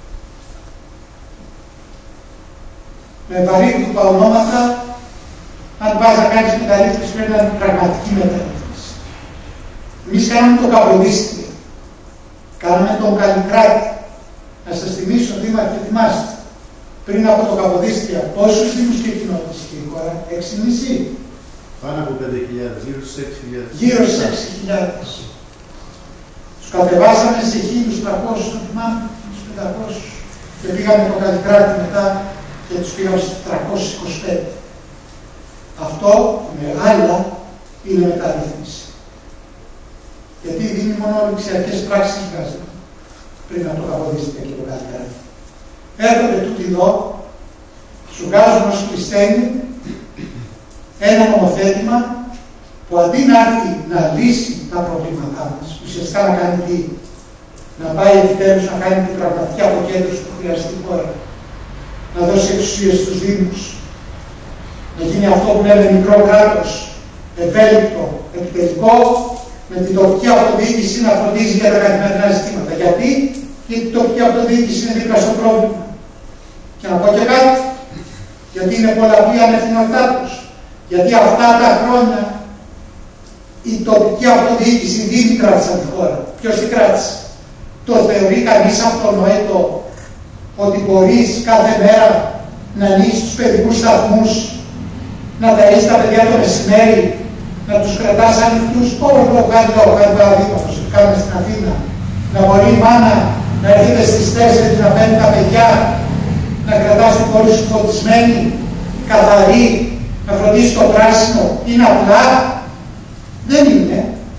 Speaker 4: Με βαρύτητα ονόματα, αν πας να κάνεις μεταρρύθμιση πρέπει να είναι πραγματική μεταρρύθμιση. Εμείς κάναμε το Καποδίστρια, κάναμε τον Καλλικράτη. Να σας θυμίσω, Δήμαρχε, θυμάστε, πριν από το Καποδίστρια, πόσους δήμους και κοινότητες είχε η χώρα? Έξι νησί.
Speaker 5: Πάνω από πέντε χιλιάδες, γύρω στις έξι χιλιάδες.
Speaker 4: Γύρω στις έξι χιλιάδες. Τους κατεβάσαμε σε χίλιους τριακόσιους, το θυμάμαι, τους πεντακόσιους. Και πήγαμε το Καλλικράτη μετά και τους πήγαμε στις τριακόσιες είκοσι πέντε. Αυτό με άλλα είναι μεταρρύθμιση. Γιατί δίνει μόνο ληξιακές πράξεις βγάζει πριν να το Καποδίστρια και το Καλλικράτη. Έρχονται τούτοι εδώ, σου βγάζουν ως Κλεισθένη ένα νομοθέτημα που αντί να έρθει να λύσει τα προβλήματά μας, ουσιαστικά να κάνει τι? Να πάει επιτέλους να κάνει την πραγματική αποκέντρωση που χρειαστεί η χώρα. Να δώσει εξουσίες στους Δήμους. Να γίνει αυτό που λέμε μικρό κράτος, ευέλικτο, επιτελικό, με την τοπική αυτοδιοίκηση να φροντίζει για τα καθημερινά ζητήματα. Γιατί? Γιατί η τοπική αυτοδιοίκηση είναι δίπλα στο πρόβλημα. Και να πω και κάτι, γιατί είναι πολλαπλή ανευθυνότητά τους. Γιατί αυτά τα χρόνια η τοπική αυτοδιοίκηση η Δήμη κράτησαν τη χώρα. Ποιος την κράτησε? Το θεωρεί κανείς αυτονόητο ότι μπορείς κάθε μέρα να ανοίξεις τους παιδικούς σταθμούς, να ταΐσεις τα παιδιά το μεσημέρι, να τους κρατάς ανοιχτούς, όπως το κάνει εδώ, κάνει παραδείγματος, το κάνουμε στην Αθήνα, να μπορεί η μάνα να έρχεται στις τέσσερις να παίρνει τα παιδιά, να κρατάς την πόλη σου φωτισμένη, καθαρή, να φροντίσει το πράσινο, είναι απλά? Δεν είναι.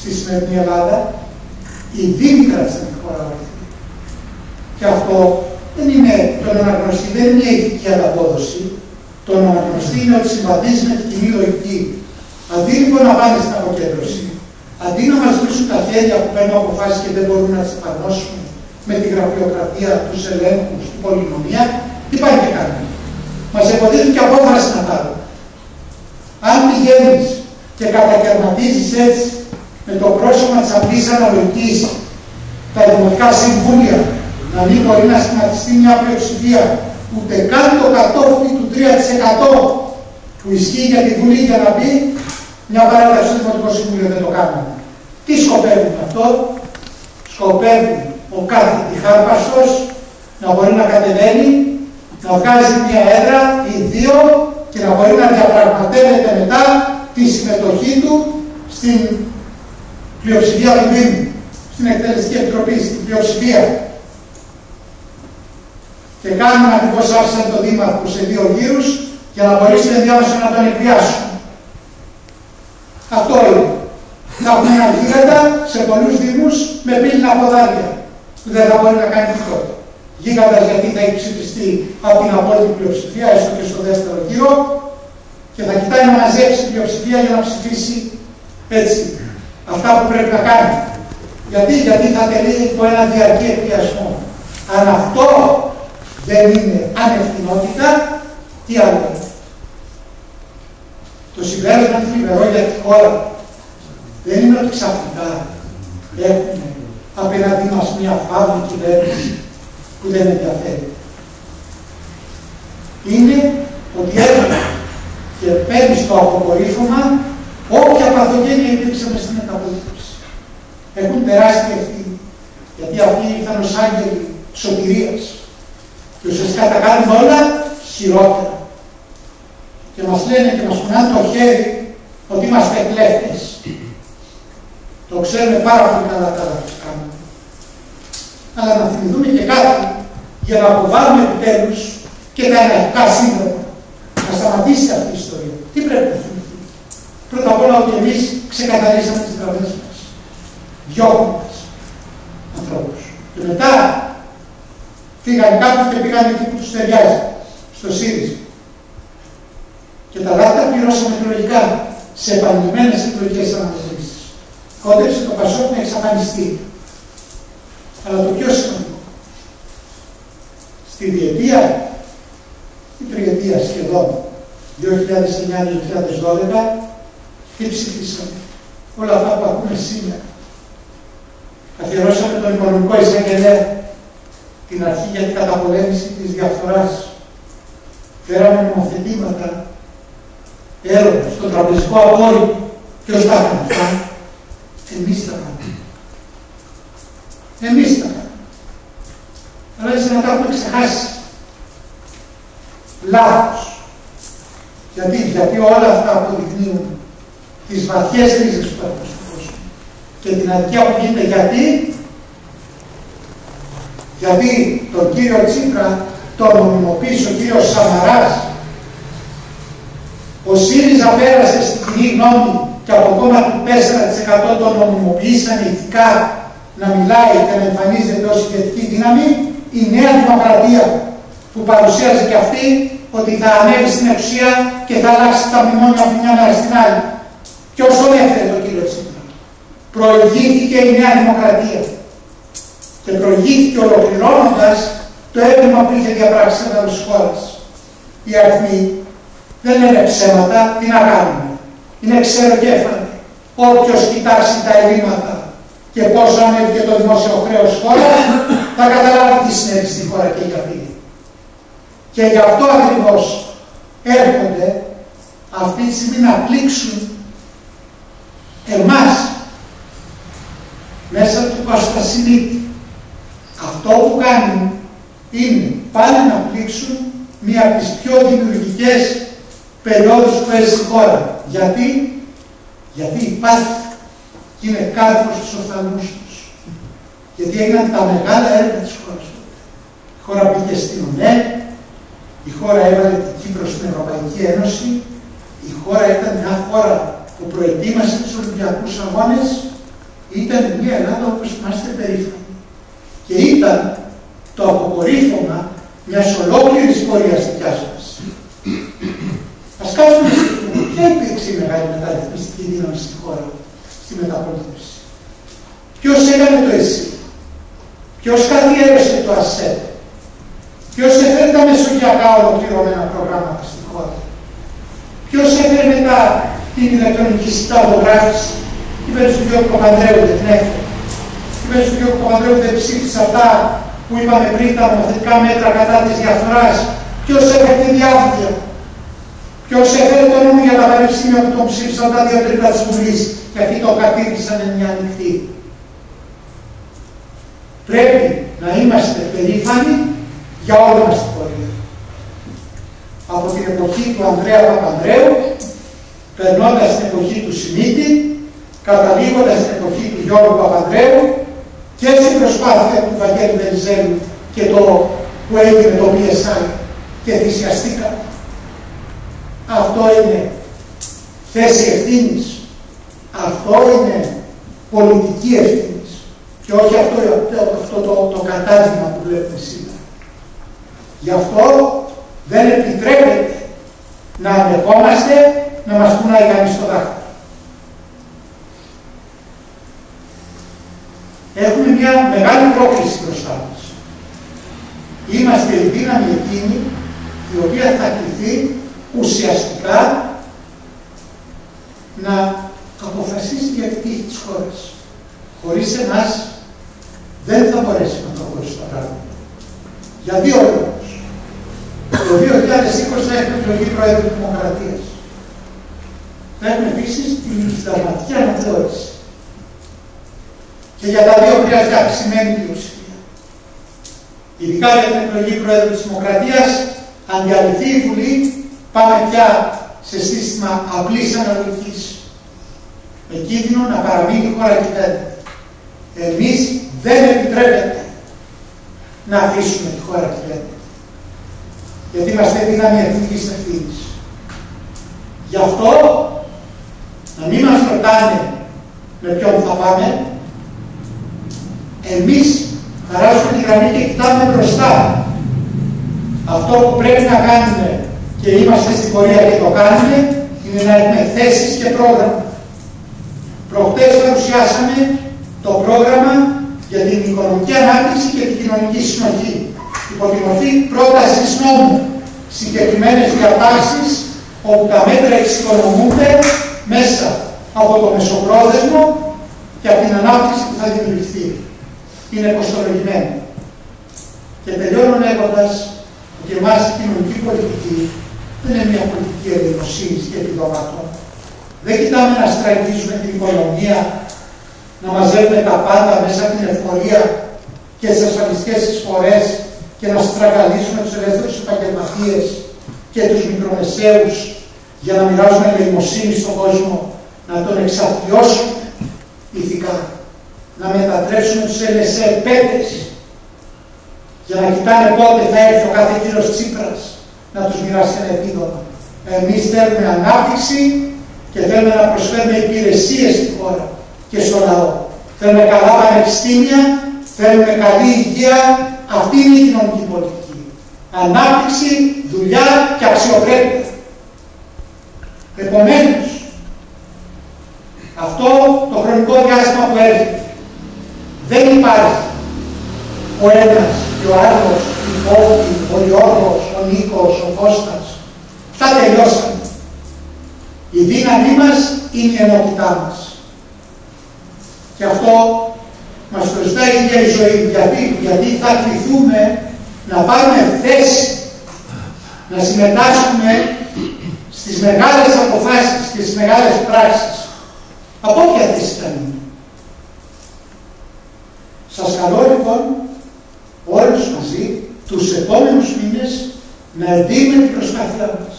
Speaker 4: στη σημερινή Ελλάδα, οι δήμοι κράτησαν τη χώρα όρθια. Και αυτό δεν είναι το να αναγνωριστεί, δεν είναι μια ηθική ανταπόδοση. Το να αναγνωριστεί είναι ότι συμβαδίζει με την κοινή λογική. Αντί λοιπόν να πάνε στην αποκέντρωση, αντί να μας βρίσκουν τα χέρια που παίρνουν αποφάσεις και δεν μπορούν να τις εφαρμόσουν με τη γραφειοκρατία, τους ελέγχους, την πολυνομία, τι πάει και κάνει. Μας εμποδίζουν και απόφαση να κάνουν. Αν πηγαίνεις και κατακαιρματίζεις έτσι με το πρόσωπο της απλής αναλογικής τα δημοτικά συμβούλια να μην μπορεί να σχηματιστεί μια πλειοψηφία ούτε καν το κατόφλι του τρία τοις εκατό που ισχύει για τη Βουλή για να πει μια παράταξη στο Δημοτικό Συμβούλιο δεν το κάνουμε. Τι σκοπεύουν αυτό? Σκοπεύουν ο κάθε τυχάρπαστος να μπορεί να κατεβαίνει, να βγάζει μια έδρα ή δύο και να μπορεί να διαπραγματεύεται μετά τη συμμετοχή του στην πλειοψηφία του Δήμου, στην Εκτελεστική Επιτροπή, στην πλειοψηφία. Και κάνουν ακριβώς άφησαν τον Δήμαρχο σε δύο γύρους για να μπορέσει ενδιάμεσα να τον εκβιάσουν. Αυτό είναι. Θα έχουμε ένα γίγαντα σε πολλούς Δήμους με πύληνα ποδάρια που δεν θα μπορεί να κάνει τίποτα. Γίγαντας γιατί θα έχει ψηφιστεί από την απόλυτη πλειοψηφία, έστω και στο δεύτερο γύρο, και θα κοιτάει να μαζέψει την πλειοψηφία για να ψηφίσει έτσι αυτά που πρέπει να κάνει. Γιατί, γιατί θα τελεί το ένα διαρκή εκβιασμό. Αν αυτό δεν είναι ανευθυνότητα, τι άλλο είναι? Το συμπέρασμα θλιβερό για τη χώρα δεν είναι ότι ξαφνικά έχουμε απέναντί μας μια φαύλη κυβέρνηση που δεν ενδιαφέρει. Είναι ότι έρχεται και παίρνει στο αποκορύφωμα όποια παθογένεια υπήρξε μες στην μεταπολίτευση. Έχουν τεράστια ευθύνη, γιατί αυτοί ήρθαν ως άγγελοι σωτηρίας και ουσιαστικά τα κάνουν όλα χειρότερα. Και μας λένε και μας κουνάνε το χέρι ότι είμαστε κλέφτες. Το ξέρουμε πάρα πολύ καλά καλά που κάνουμε. Αλλά να θυμηθούμε και κάτι για να αποβάλουμε επιτέλους και τα ενεργικά σύντομα. Να σταματήσει αυτή η ιστορία. Τι πρέπει να θυμηθούμε? Πρώτα απ' όλα ότι εμείς ξεκαθαρίσαμε τις γραμμές μας. Διώχνοντας ανθρώπους. Και μετά φύγανε κάποιοι και πήγαν εκεί που τους ταιριάζει. Στο ΣΥΡΙΖΑ. Και τα δάτα πληρώσαμε εκλογικά σε επανειλημμένες εκλογικές αναμετρήσεις. Κόντεψε το Πασόκ να εξαφανιστεί. Αλλά το πιο σημαντικό, στη διετία ή τριετία σχεδόν δύο χιλιάδες εννιά με δύο χιλιάδες δώδεκα, τι ψηφίσαμε? Όλα αυτά που ακούμε σήμερα. Καθιερώσαμε τον οικονομικό εισαγγελέα, την αρχή για την καταπολέμηση της διαφθοράς. Φέραμε νομοθετήματα, έργο στο τραπεζικό απόρριτο. Ποιος τα έκανε αυτά? Εμείς τα κάνουμε. Εμείς τα κάνουμε. Αλλά έτσι να τα έχουμε ξεχάσει. Λάθος. Γιατί, γιατί όλα αυτά αποδεικνύουν τις βαθιές ρίζες που υπάρχουν στον κόσμο και την αδικία που γίνεται. Γιατί, γιατί τον κύριο Τσίπρα τον νομιμοποίησε ο κύριος Σαμαράς. Ο ΣΥΡΙΖΑ πέρασε στην κοινή γνώμη και από κόμμα του τέσσερα τοις εκατό τον νομιμοποίησαν ηθικά να μιλάει και να εμφανίζεται ως ηγετική δύναμη. Η Νέα Δημοκρατία που παρουσίαζε και αυτή ότι θα ανέβει στην εξουσία και θα αλλάξει τα μνημόνια από μια μέρα στην άλλη. Ποιος τον έφερε τον κύριο Τσίπρα? Προηγήθηκε η Νέα Δημοκρατία. Και προηγήθηκε ολοκληρώνοντας το έτοιμα που είχε διαπράξει σε τέλος της χώρας. Οι αριθμοί δεν είναι ψέματα, τι να κάνουμε? Είναι ξεροκέφαλοι. Όποιος κοιτάξει τα ελλείμματα και πόσο ανέβηκε το δημόσιο χρέος χώρα, θα καταλάβει τι συνέβη στη χώρα και γιατί. Και γι' αυτό ακριβώς έρχονται αυτή τη στιγμή να πλήξουν εμάς μέσα του Κωνστασινίτη. Αυτό που κάνουν είναι πάλι να πλήξουν μία από τις πιο δημιουργικές περιόδους που έζησε η χώρα. Γιατί? Γιατί υπάρχει και είναι κάρφος στους οφθαλμούς τους. Γιατί έγιναν τα μεγάλα έργα της χώρας. Η χώρα πήγε στην ΟΝΕ, η χώρα έβαλε την Κύπρο στην Ευρωπαϊκή Ένωση, η χώρα ήταν μια χώρα που προετοίμασε τους Ολυμπιακούς Αγώνες, ήταν μια Ελλάδα όπως είμαστε περήφανοι. Και ήταν το αποκορύφωμα μιας ολόκληρης πορείας δικιάς μας. Ας κάτσουμε να σκεφτούμε ποια υπήρξε η μεγάλη μεταρρυθμιστική δύναμη στη χώρα, στη μεταπολίτευση. Ποιος έκανε το ΕΣΥ, ποιος καθιέρωσε το ΑΣΕΠ, ποιος έφερε τα μεσογειακά ολοκληρωμένα προγράμματα στη χώρα, ποιος έφερε μετά την ηλεκτρονική συνταγογράφηση. Η κυβέρνηση του κ. Παπανδρέου δεν την έφερε. Η κυβέρνηση του κ. Παπανδρέου δεν ψήφισε αυτά που είπαμε πριν, τα νομοθετικά μέτρα κατά της διαφθοράς. Ποιος έφερε τη διάβγεια. Ποιος έφερε το νόμο για τα πανεπιστήμια που τον ψήφισαν τα δύο τρίτα της Βουλής και αυτοί το κατήργησαν εν μια νυχτή. Πρέπει να είμαστε περήφανοι για όλη μας την πορεία. Από την εποχή του Ανδρέα Παπανδρέου, περνώντας την εποχή του Σιμίτη, καταλήγοντας την εποχή του Γιώργου Παπανδρέου και στην προσπάθεια του Βαγγέλη Βενιζέλου και το που έγινε το πι ες άι και θυσιαστήκα. Αυτό είναι θέση ευθύνης. Αυτό είναι πολιτική ευθύνης. Και όχι αυτό, αυτό το, το κατάδειγμα που βλέπουμε σήμερα. Γι' αυτό δεν επιτρέπεται να ανεχόμαστε να μας κουνάει κανείς το δάχτυλο. Έχουμε μια μεγάλη πρόκληση μπροστά μας. Είμαστε η δύναμη εκείνη η οποία θα κληθεί ουσιαστικά να αποφασίσει για την τύχη της χώρας. Χωρίς εμάς δεν θα μπορέσει να προχωρήσει τα πράγματα. Για δύο λόγους. Το δύο χιλιάδες είκοσι θα έχουμε εκλογή Προέδρου της Δημοκρατίας. Θα έχουμε επίσης την συνταγματική αναθεώρηση. Και για τα δύο χρειάζεται αυξημένη πλειοψηφία. Ειδικά για την εκλογή Προέδρου της Δημοκρατίας, αν διαλυθεί η Βουλή, πάμε πια σε σύστημα απλής αναλογικής. Με κίνδυνο να παραμείνει η χώρα κυβέρνητη. Εμείς δεν επιτρέπεται να αφήσουμε τη χώρα κυβέρνητη. Γιατί είμαστε δύναμη εθνικής ευθύνης. Γι' αυτό, να μην μας ρωτάνε με ποιον θα πάμε, εμείς χαράζουμε τη γραμμή και κοιτάμε μπροστά. Αυτό που πρέπει να κάνουμε και είμαστε στην πορεία και το κάνουμε, είναι να έχουμε θέσεις και πρόγραμμα. Προχτές παρουσιάσαμε το πρόγραμμα για την οικονομική ανάπτυξη και την κοινωνική συνοχή. Υπό τη μορφή πρότασης νόμου, συγκεκριμένες διατάξεις όπου τα μέτρα εξοικονομούνται μέσα από το μεσοπρόθεσμο και από την ανάπτυξη που θα δημιουργηθεί. Είναι κοστολογημένο. Και τελειώνω λέγοντας ότι εμάς η κοινωνική πολιτική δεν είναι μια πολιτική ευγνωσύνης και επιδοματών. Δεν κοιτάμε να στραγγίζουμε την οικονομία, να μαζεύουμε τα πάντα μέσα από την εφορία και τις ασφαλιστικές εισφορές και να στραγγαλίζουμε τους ελεύθερους επαγγελματίες και τους μικρομεσαίους για να μοιράζουμε ελεημοσύνη στον κόσμο, να τον εξαθλιώσουμε ηθικά, να μετατρέψουμε τους Έλληνες σε επέτες, για να κοιτάνε πότε θα έρθει ο κάθε κύριος Τσίπρας να τους μοιράσει ένα επίδομα. Εμείς θέλουμε ανάπτυξη και θέλουμε να προσφέρουμε υπηρεσίες στη χώρα και στο λαό. Θέλουμε καλά πανεπιστήμια, θέλουμε καλή υγεία. Αυτή είναι η κοινωνική πολιτική. Ανάπτυξη, δουλειά και αξιοπρέπεια. Επομένως, αυτό το χρονικό διάστημα που έρχεται δεν υπάρχει ο ένας και ο άλλος, η Φώτη, ο Γιώργος, ο Νίκος, ο Κώστας. Θα τελειώσαμε. Η δύναμή μας είναι η ενότητά μας. Και αυτό μας χρωστάει η ίδια η ζωή. Γιατί, γιατί θα κληθούμε να πάρουμε θέση, να συμμετάσχουμε στις μεγάλες αποφάσεις και στις μεγάλες πράξεις. Από όποια θέση θα είναι. Σας καλώ λοιπόν όλους μαζί τους επόμενους μήνες να εντείνουμε την προσπάθειά μας.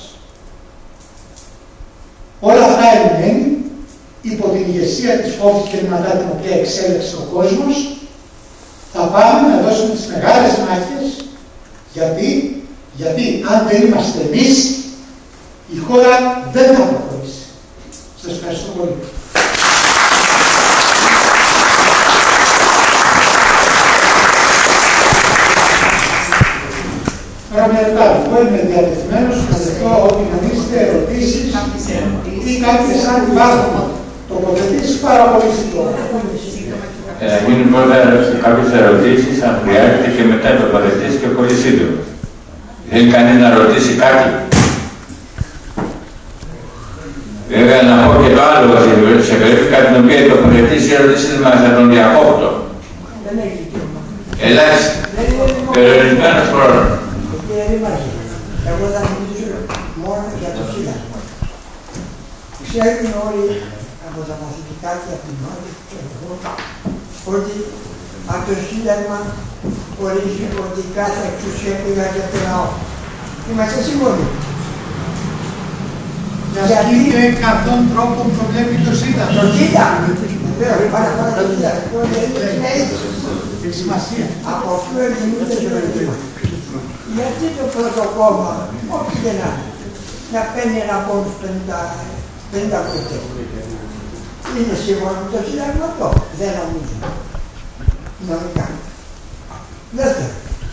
Speaker 4: Όλα αυτά ενωμένοι υπό την ηγεσία της Φώφης και μετά την οποία εξέλεξε ο κόσμος, θα πάμε να δώσουμε τις μεγάλες μάχες. Γιατί, γιατί αν δεν είμαστε εμείς, η χώρα δεν θα προχωρήσει. Σας ευχαριστώ πολύ. Παραμετρικά, εγώ είμαι διατεθειμένος να δεχτώ ότι να είστε ερωτήσεις ή κάποιες αν υπάρχουν τοποθετήσεις πάρα πολύ σύντομα.
Speaker 1: Ε, να γίνουν πρώτα κάποιες ερωτήσεις, αν χρειάζεται, και μετά τοποθετήσεις και πολύ σύντομα. Θέλει κανείς να ρωτήσει κάτι. Βέβαια να πω και το άλλο, σε περίπτωση κατά την οποία τοποθετήσεις οι ερωτήσεις μας θα τον διακόπτω. Ελάχιστα. Περιορισμένος χρόνος.
Speaker 6: Κύριε Δήμαρχε, εγώ θα μιλήσω μόνο για το Σύνταγμα. Ξέρουν όλοι από τα μαθητικά και από την άλλη ότι από το Σύνταγμα ορίζει ότι κάθε εξουσία πήγα για το λαό. Είμαστε σύμφωνοι.
Speaker 4: Να ασκείται καθόν τρόπον προβλέπει το Σύνταγμα.
Speaker 6: Το Σύνταγμα. Βεβαίως, παραπάνω το Σύνταγμα.
Speaker 4: Έχει σημασία.
Speaker 6: Από αυτό ελληνούνται το ερώτημα. Γιατί το πρώτο κόμμα, όχι και να, να παίρνει ένα πόντο πενήντα πέντε. Είναι σύμφωνο με το Σύνταγμα αυτό. Δεν νομίζω. Νομικά. Δεύτερο.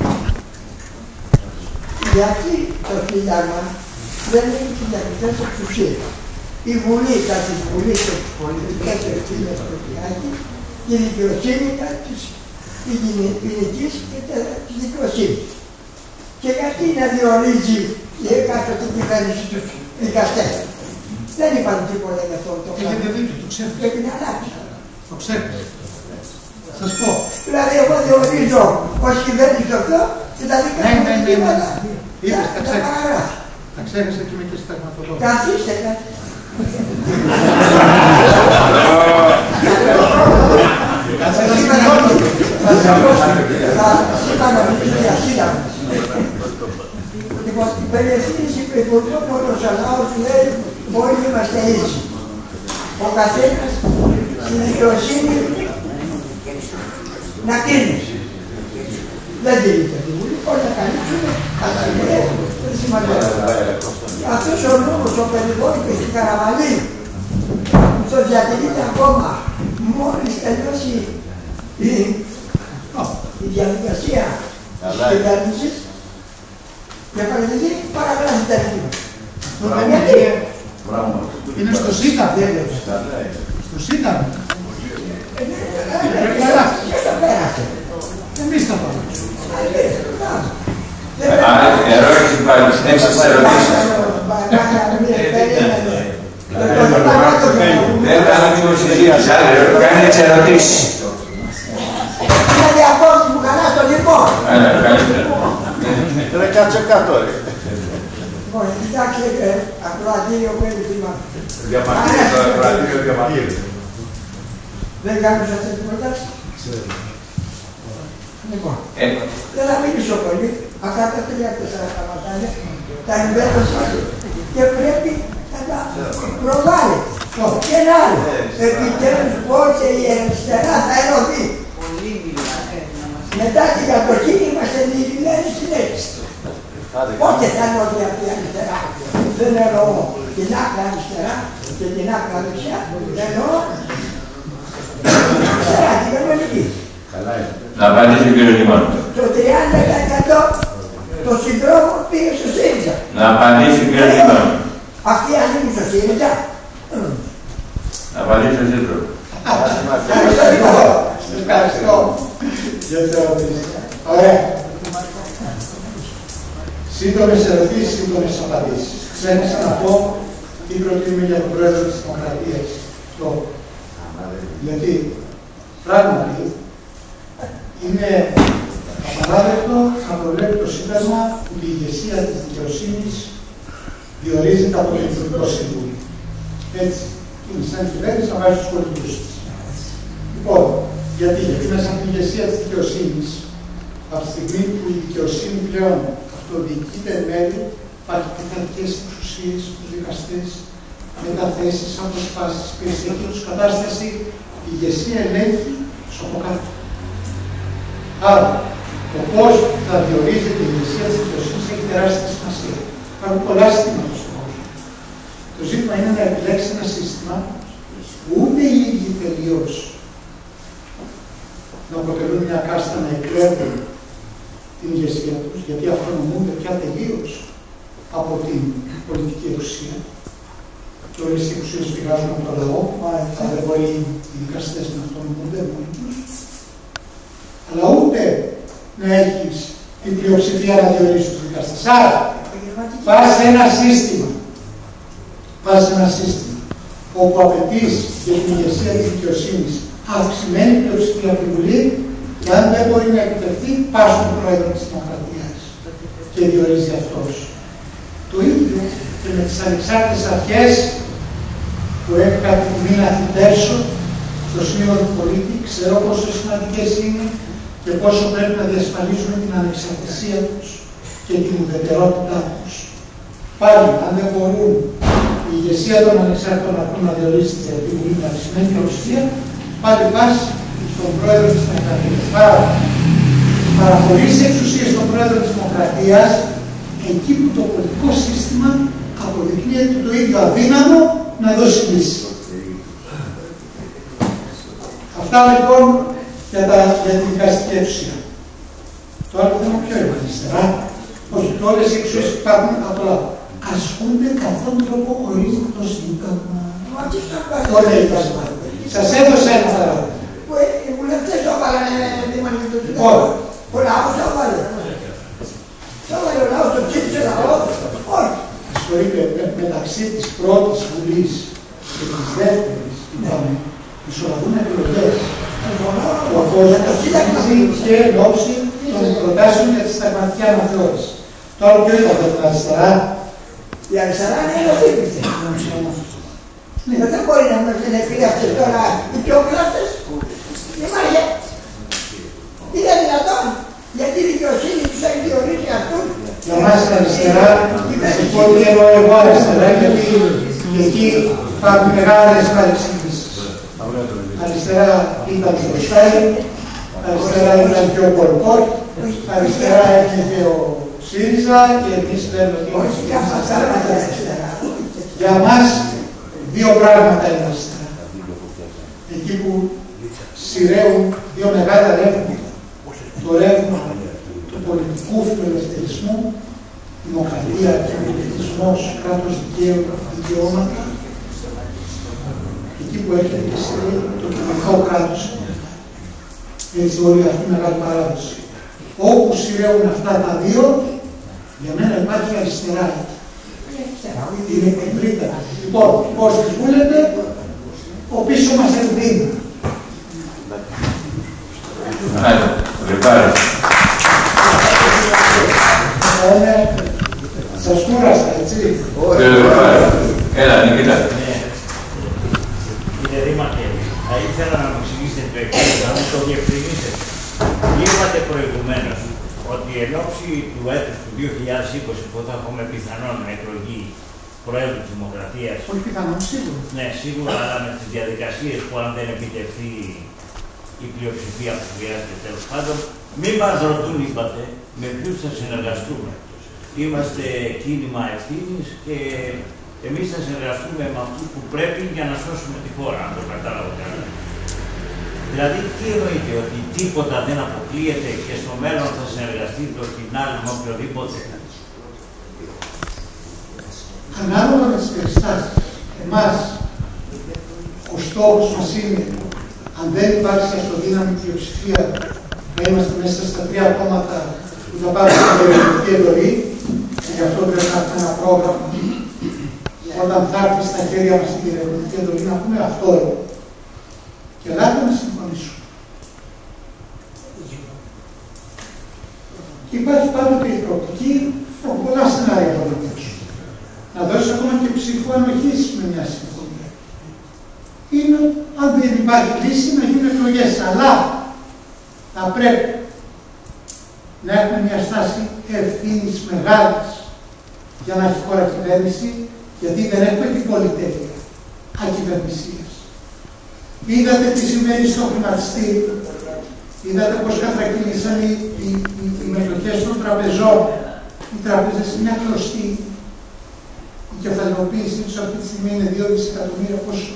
Speaker 6: Γιατί το Σύνταγμα δεν έχει συνταγματικές εξουσίες. Η Βουλή θα τις Βουλή και τις πολιτικές ευθύνες του Τριάκη και η δικαιοσύνη θα τις ποινικής και της δικαιοσύνης. Και γιατί να διορίζει η εκάστοτε κυβέρνηση τους δικαστές. Δεν είπαν τίποτα για αυτό το πράγμα.
Speaker 4: Έχετε δίκιο, το ξέρετε.
Speaker 6: Πρέπει να αλλάξει.
Speaker 4: Το ξέρετε. Θα σας πω.
Speaker 6: Δηλαδή εγώ διορίζω ως κυβέρνηση αυτό και τα δικά μου δικαιώματα.
Speaker 4: Είδες, τα ξέχασα. Τα ξέχασα και είμαι και συνταγματολόγος.
Speaker 6: Καθίστε, καθίστε. Λοιπόν, η περιευθύνηση του Υπουργού Πρωτοσαλάου λέει όλοι είμαστε ίσοι. Ο καθένας στην δικαιοσύνη να κρίνει. Δεν τηρείται τη Βουλή, όλοι να καλύψουν, ας σημαίνει, δεν σημαντεύει. Αυτός ο νόμος, ο περιβόητος στην Καραβαλή, το διατηρείται ακόμα μόλις τελειώσει η, η διαδικασία της κυβέρνησης και παραδείγει παραγράφει τα αρχεία. Γιατί?
Speaker 4: Είναι στο Σύνταγμα. Στο Σύνταγμα.
Speaker 6: Ποιος το πέρασε?
Speaker 4: Εμείς τα πάμε.
Speaker 1: Ερώτηση πάλι, συνέχισε τις ερωτήσεις. Δεν θα μην συζήτηση, κάνει τις ερωτήσεις.
Speaker 6: Είναι διακόπτη μου καλά στο λοιπόν.
Speaker 5: Ρε κάτσε κάτω ρε.
Speaker 6: Λοιπόν, κοιτάξτε, ακροατήριο που είναι θυμά.
Speaker 5: Διαμαρτύρες, το ακροατήριο διαμαρτύρες.
Speaker 6: Δεν κάνω σε αυτές τις προτάσεις. Λοιπόν, δεν θα μιλήσω πολύ. Αυτά τα τρία τέσσερα καμπατάλια τα εμπέδωσα και πρέπει να τα προβάλλετε. Και ένα άλλο. Επιτέλους πότε η αριστερά θα ενωθεί. Μετά την κατοχή είμαστε διηγημένοι στην έξι. Πότε θα ενωθεί αυτή η αριστερά. Δεν εννοώ την άκρα αριστερά και την άκρα δεξιά. Εννοώ αριστερά, την κανονική.
Speaker 1: Να απαντήσει ο κύριος Δημόνου.
Speaker 6: Το τριάντα τοις εκατό των συντρόφων πήγε στο ΣΥΡΙΖΑ.
Speaker 1: Να απαντήσει ο κύριος Δημόνου.
Speaker 6: Αυτοί ανήκουν στο ΣΥΡΙΖΑ.
Speaker 1: Να απαντήσει ο σύντροφος.
Speaker 4: Ευχαριστώ. Ωραία. Σύντομες ερωτήσεις, σύντομες απαντήσεις. Ξέχασα να πω τι προτείνουμε για τον Πρόεδρο της Δημοκρατίας. Το. Γιατί πράγματι είναι απαράδεκτο να προβλέπει το Σύνταγμα που η ηγεσία της δικαιοσύνης διορίζεται από το Υπουργικό Συμβούλιο. Έτσι, είναι σαν κυβέρνηση να βάζει τους πολιτικούς της. Λοιπόν, γιατί, γιατί μέσα από την ηγεσία της δικαιοσύνης, από τη στιγμή που η δικαιοσύνη πλέον αυτοδιοικείται εν μέρει, υπάρχει πειθαρχικές εξουσίες στους δικαστές, μεταθέσεις, αποσπάσεις, περιφερειακή τους κατάσταση, η ηγεσία ελέγχει στο από κάτω. Άρα, το πώς θα διορίζεται η ηγεσία της δικαιοσύνης έχει τεράστια σημασία. Υπάρχουν πολλά συστήματα στον κόσμο. Το ζήτημα είναι να επιλέξει ένα σύστημα που ούτε οι ίδιοι τελείως να αποτελούν μια κάστα να εκλέγουν την ηγεσία τους, γιατί αυτονομούνται πια τελείως από την πολιτική εξουσία. Και όλες οι εξουσίες πηγάζουν από το λαό, αλλά δεν μπορεί οι δικαστές να αυτονομούνται μόνοι τους. Αλλά ούτε να έχεις την πλειοψηφία να διορίσει τους δικαστές. Άρα, πας σε ένα σύστημα, πας σε ένα σύστημα όπου απαιτείς για την ηγεσία της δικαιοσύνης αυξημένη πλειοψηφία από τη Βουλή, και αν δεν μπορεί να επιτευχθεί, πας στον πρόεδρο της Δημοκρατίας και διορίζει αυτός. Το ίδιο και με τις ανεξάρτητες αρχές που έκανα την τιμή να θητεύσω στο σύνολο του πολίτη, ξέρω πόσο σημαντικές είναι και πόσο πρέπει να διασφαλίσουμε την ανεξαρτησία τους και την ουδετερότητά τους. Πάλι, αν δεν μπορούν η ηγεσία των ανεξάρτητων αρχών να διορίσει τη Βουλή με αυξημένη πλειοψηφία, πάλι πας στον πρόεδρο της Δημοκρατίας. Άρα, παραχωρείς εξουσίες στον πρόεδρο της Δημοκρατίας εκεί που το πολιτικό σύστημα αποδεικνύεται το ίδιο αδύναμο να δώσει λύση. Αυτά λοιπόν για, τα, για την δικαστική εξουσία. Το άλλο θέμα ποιο είναι, αριστερά? Όχι, και όλες οι εξουσίες που υπάρχουν από το λαό ασκούνται καθόν τρόπο ορίζει το Σύνταγμα. Όλα οι πασμάτες. Σας έδωσα ένα παράδειγμα.
Speaker 6: Οι βουλευτές το έβαλαν δημοτικό του
Speaker 4: Λοιπόν,
Speaker 6: ο λαός το έβαλε. Το έβαλε ο λαός, το ψήφισε ο λαός. Όχι.
Speaker 4: Ασχολείται μεταξύ της πρώτης Βουλής και της δεύτερης, είπαμε, ισορροπούν εκλογές. Ο κόσμος ψηφίζει και εν ώψη των προτάσεων για τη συνταγματική αναθεώρηση. Τώρα ποιο είπατε, την αριστερά?
Speaker 6: Η αριστερά είναι το ψήφισε. Δεν μπορεί να μας λένε φίλοι αυτές τώρα οι πιο κλάστες. Είμαστε. Είναι δυνατόν. Γιατί η δικαιοσύνη τους έχει διορίσει αυτούς.
Speaker 4: Για μας τα αριστερά, σε πω τι εννοώ εγώ αριστερά, γιατί εκεί υπάρχουν μεγάλες παρεξηγήσεις. Αριστερά ήταν το Στάιν, αριστερά ήταν και ο Πολ Πότ, αριστερά είναι και ο ΣΥΡΙΖΑ και εμείς λέμε ότι είμαστε. Για μας δύο πράγματα είναι αριστερά. Εκεί που σειραίουν δύο μεγάλα ρεύματα. Το ρεύμα του πολιτικού φιλελευθερισμού, δημοκρατία και πολιτισμός, κράτος δικαίου, δικαιώματα. Εκεί που έρχεται και σειραίει το κοινωνικό κράτος. Έτσι όλη αυτή η μεγάλη παράδοση. Όπου σειραίουν αυτά τα δύο, για μένα υπάρχει αριστερά. Είναι ευρύτερα. Λοιπόν, πώς τις βούλετε, ο πίσω μας ενδύνει. Σας κούραστα, έτσι.
Speaker 1: Έλα, Νικήτα.
Speaker 7: Κύριε Δήμαρχε, θα ήθελα να μου εξηγήσετε το εξής, να μου το διευκρινίσετε. Είπατε προηγουμένως ότι εν ώψη του έτους του δύο χιλιάδες είκοσι, που θα έχουμε πιθανόν εκλογή Προέδρου της Δημοκρατίας.
Speaker 4: Όχι πιθανόν, σίγουρα.
Speaker 7: Ναι, σίγουρα, αλλά με τις διαδικασίες που αν δεν επιτευχθεί η πλειοψηφία που χρειάζεται τέλος πάντων, μην μας ρωτούν, είπατε, με ποιους θα συνεργαστούμε. Είμαστε κίνημα ευθύνης και εμείς θα συνεργαστούμε με αυτούς που πρέπει για να σώσουμε τη χώρα, αν το κατάλαβα καλά. Δηλαδή, τι εννοείται, ότι τίποτα δεν αποκλείεται και στο μέλλον θα συνεργαστεί το κοινάλι με οποιοδήποτε.
Speaker 4: Ανάλογα με τις περιστάσεις, εμάς, ο στόχος μας είναι, αν δεν υπάρξει αυτοδύναμη πλειοψηφία, να είμαστε μέσα στα τρία κόμματα που θα πάρουν στην περιοδική εντολή, και γι' αυτό πρέπει να έχουμε ένα πρόγραμμα. Όταν θα έρθει στα χέρια μας την περιοδική εντολή, να πούμε αυτό είναι. Και ελάτε να συμφωνήσουμε. Και υπάρχει πάντοτε η προοπτική, από πολλά σενάρια από εδώ πίσω. Να δώσει ακόμα και ψήφο ανοχής με μια συμφωνία. Είναι, αν δεν υπάρχει λύση, να γίνουν εκλογές. Αλλά θα πρέπει να έχουμε μια στάση ευθύνης μεγάλης για να έχει χώρα κυβέρνηση, γιατί δεν έχουμε την πολυτέλεια ακυβερνησίας. Είδατε τι συμβαίνει στο χρηματιστήριο. Είδατε πώς κατρακύλησαν οι, οι, οι, οι μετοχές των τραπεζών. Οι τράπεζες είναι μια κλωστή. Η κεφαλαιοποίησή τους αυτή τη στιγμή είναι δύο δισεκατομμύρια πόσο.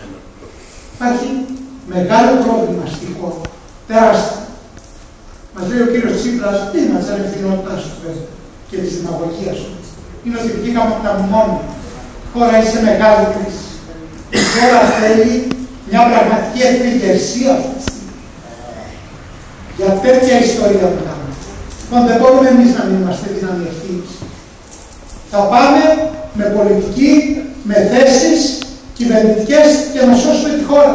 Speaker 4: Υπάρχει μεγάλο πρόβλημα στη χώρα. Τεράστιο. Μας λέει λέει ο κύριος Τσίπρας, δεν είναι της ανευθυνότητας του βέβαια και της δημαγωγίας του. Είναι ότι βγήκαμε από τα μνημόνια. Χώρα είσαι μεγάλη κρίση. Η χώρα θέλει μια πραγματική εθνικερσία αυτή τη στιγμή. Για τέτοια ιστορία που κάνουμε. Λοιπόν, δεν μπορούμε εμείς να μην είμαστε δύναμη ευθύνης. Θα πάμε με πολιτική, με θέσεις κυβερνητικές και να σώσουμε τη χώρα.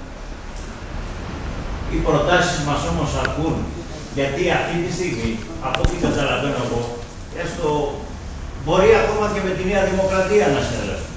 Speaker 7: Οι προτάσεις μας όμως αρκούν, γιατί αυτή τη στιγμή, από ό,τι καταλαβαίνω εγώ, έστω μπορεί ακόμα και με τη Νέα Δημοκρατία να συνεργαστούν.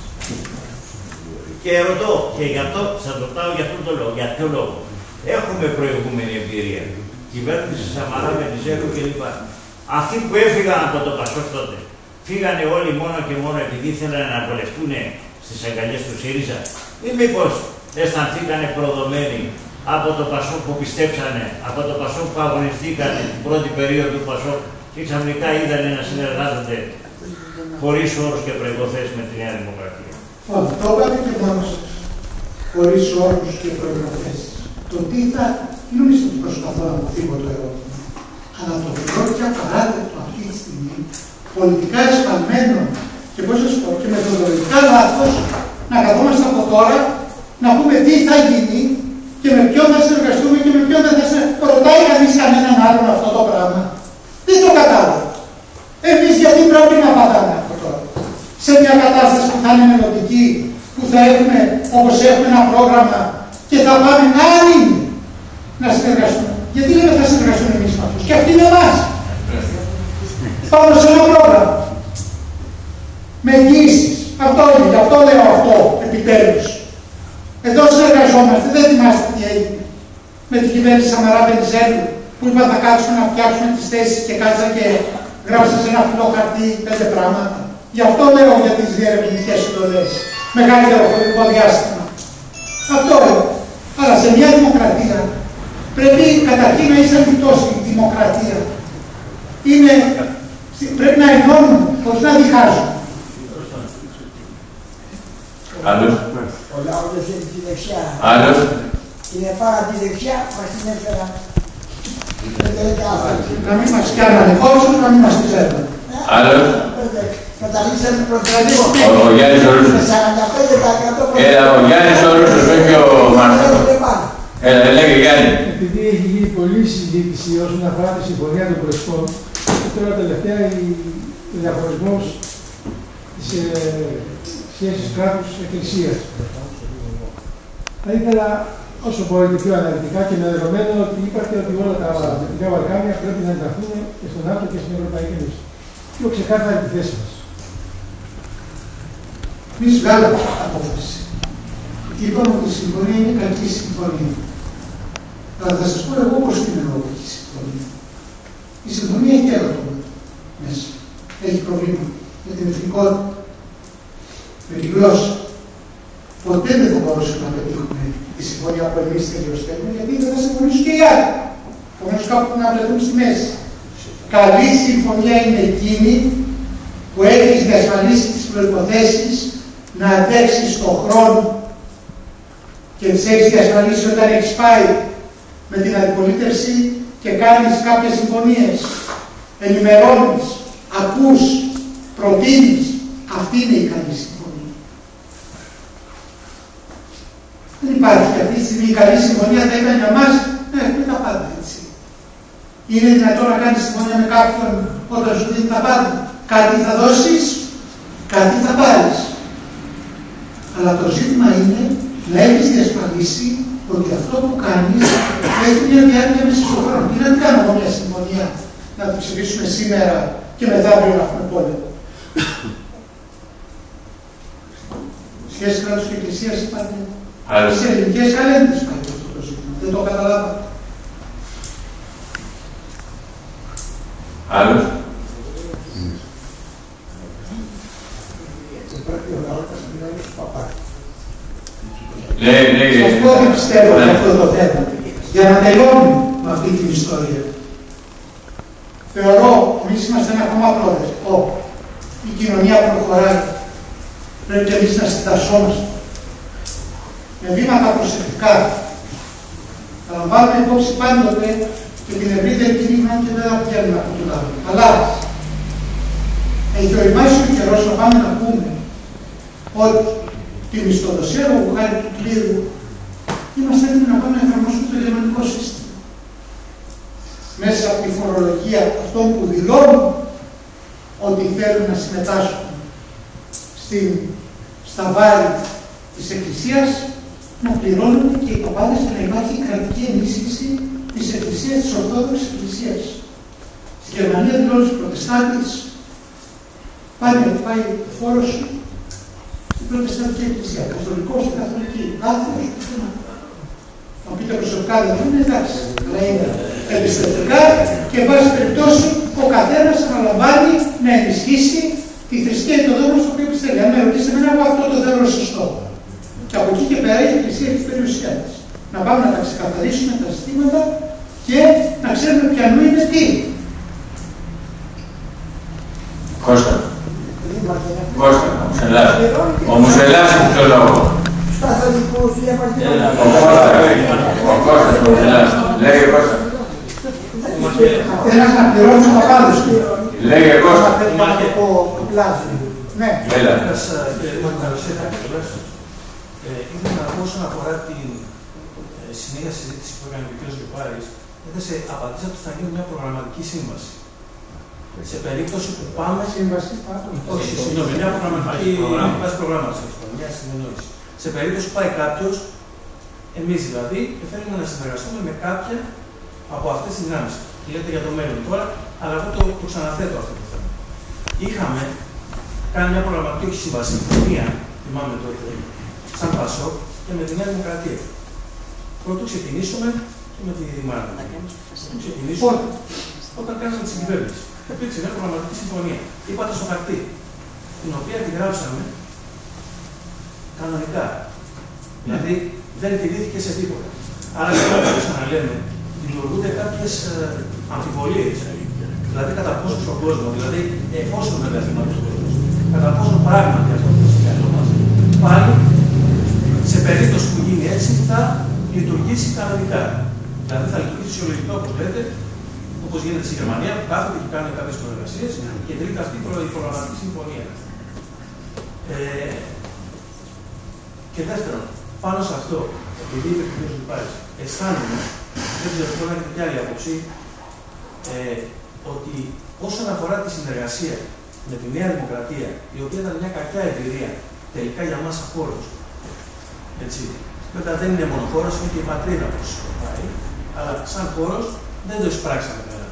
Speaker 7: Και ρωτώ, και γι' αυτό, σας ρωτάω για αυτόν τον λόγο, για ποιο λόγο. Έχουμε προηγούμενη εμπειρία. Κυβέρνηση Σαμαρά, Βενιζέλου κλπ. Αυτοί που έφυγαν από το Πασόκ τότε, φύγανε όλοι μόνο και μόνο επειδή ήθελαν να βολευτούν στις αγκαλιές του ΣΥΡΙΖΑ, ή μήπως αισθανθήκανε προδομένοι από το Πασόκ που πιστέψανε, από το Πασόκ που αγωνιστήκανε την πρώτη περίοδο του Πασόκ και ξαφνικά είδανε να συνεργάζονται χωρίς όρους και προϋποθέσεις με τη Νέα Δημοκρατία.
Speaker 4: Όχι, το είπατε και μόνο σας. Χωρίς όρους και προϋποθέσεις. Το τι θα, δεν νομίζω ότι προσπαθώ να αποφύγω το ερώτημα, αλλά το θεωρώ και απαράδεκτο αυτή τη στιγμή, πολιτικά εσφαλμένο και πώς να σου πω, και μεθοδολογικά λάθος, να καθόμαστε από τώρα να πούμε τι θα γίνει και με ποιον θα συνεργαστούμε και με ποιον δεν θα συνεργαστούμε. Ρωτάει κανείς κανέναν άλλον αυτό το πράγμα. Δεν το κατάλαβα. Εμείς γιατί πρέπει να πατάμε από τώρα. Σε μια κατάσταση που θα είναι μελλοντική, που θα έχουμε, όπως έχουμε ένα πρόγραμμα και θα πάμε άλλοι να συνεργαστούμε. Γιατί δεν θα συνεργαστούμε εμείς με αυτούς. Και αυτοί με εμάς. Πάνω σε ένα πρόγραμμα. Με εγγύησεις. Αυτό είναι. Γι' αυτό λέω αυτό επιτέλους. Εδώ συνεργαζόμαστε. Δεν θυμάστε τι έγινε με την κυβέρνηση Σαμαρά Βενιζέλου που είπαν θα κάτσουμε να φτιάξουμε τις θέσεις και κάτσαν και γράψαν σε ένα φυλλό χαρτί πέντε πράγματα. Γι' αυτό λέω για τις διερευνητικές εντολές. Μεγαλύτερο χρονικό διάστημα. Αυτό λέω. Αλλά σε μια δημοκρατία πρέπει καταρχήν να είσαι ανοιχτός η δημοκρατία. Είναι, πρέπει να ενώνουμε, χωρίς να διχάζουμε.
Speaker 1: Άλλος.
Speaker 6: Ο λαός δεν θέλει τη δεξιά.
Speaker 1: Άλλος.
Speaker 6: Την επάρα τη δεξιά, μας την έφεραν.
Speaker 4: Να μην μας κάνανε κόψους, να μην μας τη φέρνουν.
Speaker 1: Άλλος.
Speaker 6: Καταλήξαμε προτεραιό.
Speaker 1: Ο Γιάννης ο Ρούσος. Έλα, ο Γιάννης ο Ρούσος, όχι ο Μάρκος. Έλα, λέγε Γιάννη.
Speaker 8: Επειδή έχει γίνει πολλή συζήτηση όσον αφορά τη συμφωνία των Πρεσπών, τώρα τελευταία ο διαχωρισμός της σχέσης κράτους-εκκλησίας. Θα ήθελα όσο μπορείτε πιο αναλυτικά και με δεδομένο ότι είπατε ότι όλα τα Δυτικά Βαλκάνια πρέπει να ενταχθούν και στον ΝΑΤΟ και στην Ευρωπαϊκή Ένωση. Πιο ξεκάθαρα τη θέση μας.
Speaker 4: Εμείς βγάλαμε απόφαση. Είπαμε ότι η συμφωνία είναι κακή συμφωνία. Αλλά θα σας πω εγώ πώς την εννοώ κακή συμφωνία. Η συμφωνία έχει έρωτο μέσα. Έχει προβλήμα με την εθνικότητα, με τη γλώσσα. Ποτέ δεν θα μπορούσαμε να πετύχουμε τη συμφωνία που εμείς τελειώσαμε, γιατί δεν θα συμφωνήσουν και οι άλλοι. Επομένως κάπου να βρεθούν στη μέση. Καλή συμφωνία είναι εκείνη που έχεις διασφαλίσει τις προϋποθέσεις να αντέξεις στον χρόνο και τις έχεις διασφαλίσει όταν έχεις πάει με την αντιπολίτευση και κάνεις κάποιες συμφωνίες. Ενημερώνεις, ακούς, προτείνεις. Αυτή είναι η καλή συμφωνία. Δεν υπάρχει αυτή τη στιγμή η καλή συμφωνία, θα ήταν για μας, ναι, μην τα πάντα έτσι. Είναι δυνατόν να κάνεις συμφωνία με κάποιον όταν σου δίνει τα πάντα. Κάτι θα δώσεις, κάτι θα πάρεις. Αλλά το ζήτημα είναι να έχεις διασφαλίσει ότι αυτό που κάνεις έχει μια διάρκεια μέσα στον χρόνο. Τι να την κάνω εγώ μια συμφωνία, να την ψηφίσουμε σήμερα και μεθαύριο να έχουμε πόλεμο. Σχέσεις κράτους και εκκλησίας υπάρχουν. Σε ελληνικές καλέντες υπάρχει αυτό το ζήτημα. Δεν το καταλάβατε.
Speaker 1: Άλλος. Ναι, ναι,
Speaker 4: Σας πω τι πιστεύω για αυτό το θέμα. Για να τελειώνουμε με αυτή την ιστορία. Θεωρώ, εμείς είμαστε ένα ακόμα προοδευτικό. Η κοινωνία προχωράει. Πρέπει εμείς να συντασσόμαστε. Με βήματα προσεκτικά. Θα λαμβάνουμε υπόψη πάντοτε και την ευρύτερη κοινωνία και δεν θα βγαίνουμε από το λαό. Αλλά έχει οριμάσει ο καιρός να πάμε να πούμε ότι τη μισθοδοσία του χάρη του κλήρου είμαστε έτοιμοι να πάμε να εφαρμόσουμε το γερμανικό σύστημα. Μέσα από τη φορολογία αυτών που δηλώνουν ότι θέλουν να συμμετάσχουν στην, στα βάρη της Εκκλησίας, να πληρώνουν και οι παπάδες για να υπάρχει κρατική ενίσχυση της Εκκλησίας, της Ορθόδοξης Εκκλησίας. Στη Γερμανία δηλώνουν στους Προτεστάντες, πάλι ότι πάει ο φόρος σου στην Προτεσταντική Εκκλησία, καθολικός στην Καθολική, άθεος πουθενά. Να πείτε προσωπικά δεν είναι εντάξει, αλλά είναι εμπιστευτικά και εν πάση περιπτώσει ο καθένας αναλαμβάνει να ενισχύσει τη θρησκεία και το δόγμα στο οποίο πιστεύει. Αν με ρωτήσετε εμένα, εγώ αυτό το θεωρώ σωστό. Και από εκεί και πέρα η Εκκλησία έχει περιουσία της. Να πάμε να τα ξεκαθαρίσουμε τα ζητήματα και να ξέρουμε ποιανού είναι τι.
Speaker 1: Κώστα. Κώστα, ο Μουσελάς. Ο Μουσελάς έχει το λόγο.
Speaker 6: Στους καθολικούς,
Speaker 1: Ο Κώστας, ο Κώστας, ο Μουσελάς. Λέγε Κώστα.
Speaker 4: Ένας να πληρώνει τους παπάδες του.
Speaker 1: Λέγε Κώστα.
Speaker 4: Ναι.
Speaker 1: Έλα.
Speaker 9: Ήθελα να πω όσον αφορά την συνέχεια συζήτηση που έκανε ο κ. Λιπάρης, έδωσε απαντήσατε ότι θα γίνει μια προγραμματική σύμβαση. Σε περίπτωση που πάμε.
Speaker 4: Σύμβαση,
Speaker 9: όχι, συγγνώμη, μια προγραμματική βάση προγράμματος. Μια συνεννόηση. Σε περίπτωση που πάει κάποιο, εμείς δηλαδή, και θέλουμε να συνεργαστούμε με κάποια από αυτές τις δυνάμεις. Λέτε για το μέλλον τώρα, αλλά εγώ το, το ξαναθέτω αυτό το θέμα. Είχαμε κάνει μια προγραμματική, όχι σύμβαση, συμφωνία, θυμάμαι τότε, σαν Πασόκ και με τη Νέα Δημοκρατία. Πρώτο ξεκινήσουμε και με τη Μάρτα. Πρώτο ξεκινήσουμε όταν κάναμε τη συγκυβέρνηση. Υπήρξε μια προγραμματική συμφωνία. Είπατε στο χαρτί, την οποία τη γράψαμε κανονικά. Δηλαδή δεν τηρήθηκε σε τίποτα. Άρα, όπως ξαναλέμε, δημιουργούνται κάποιες αμφιβολίες. Δηλαδή, κατά πόσο στον κόσμο, δηλαδή, εφόσον βέβαια θυμάται στον κόσμο, κατά πόσο πράγματι αυτό που στο μυαλό μας, πάλι σε περίπτωση που γίνει έτσι θα λειτουργήσει κανονικά. Δηλαδή, θα λειτουργήσει φυσιολογικά, όπως λέτε, όπως γίνεται στη Γερμανία, που κάθονται και κάνουν κάποιες προεργασίες και τρίτη αυτή η προγραμματική συμφωνία. Ε, και δεύτερον, πάνω σε αυτό, επειδή είπε ο κ. Λιπάρης, αισθάνομαι, δεν ξέρω αν έχετε και άλλη άποψη, ε, ότι όσον αφορά τη συνεργασία με τη Νέα Δημοκρατία, η οποία ήταν μια κακιά εμπειρία τελικά για μας χώρος. Έτσι. Βέβαια δεν είναι μόνο χώρος, είναι και η πατρίδα όπως πάει, αλλά σαν χώρος δεν το εισπράξαμε καλά.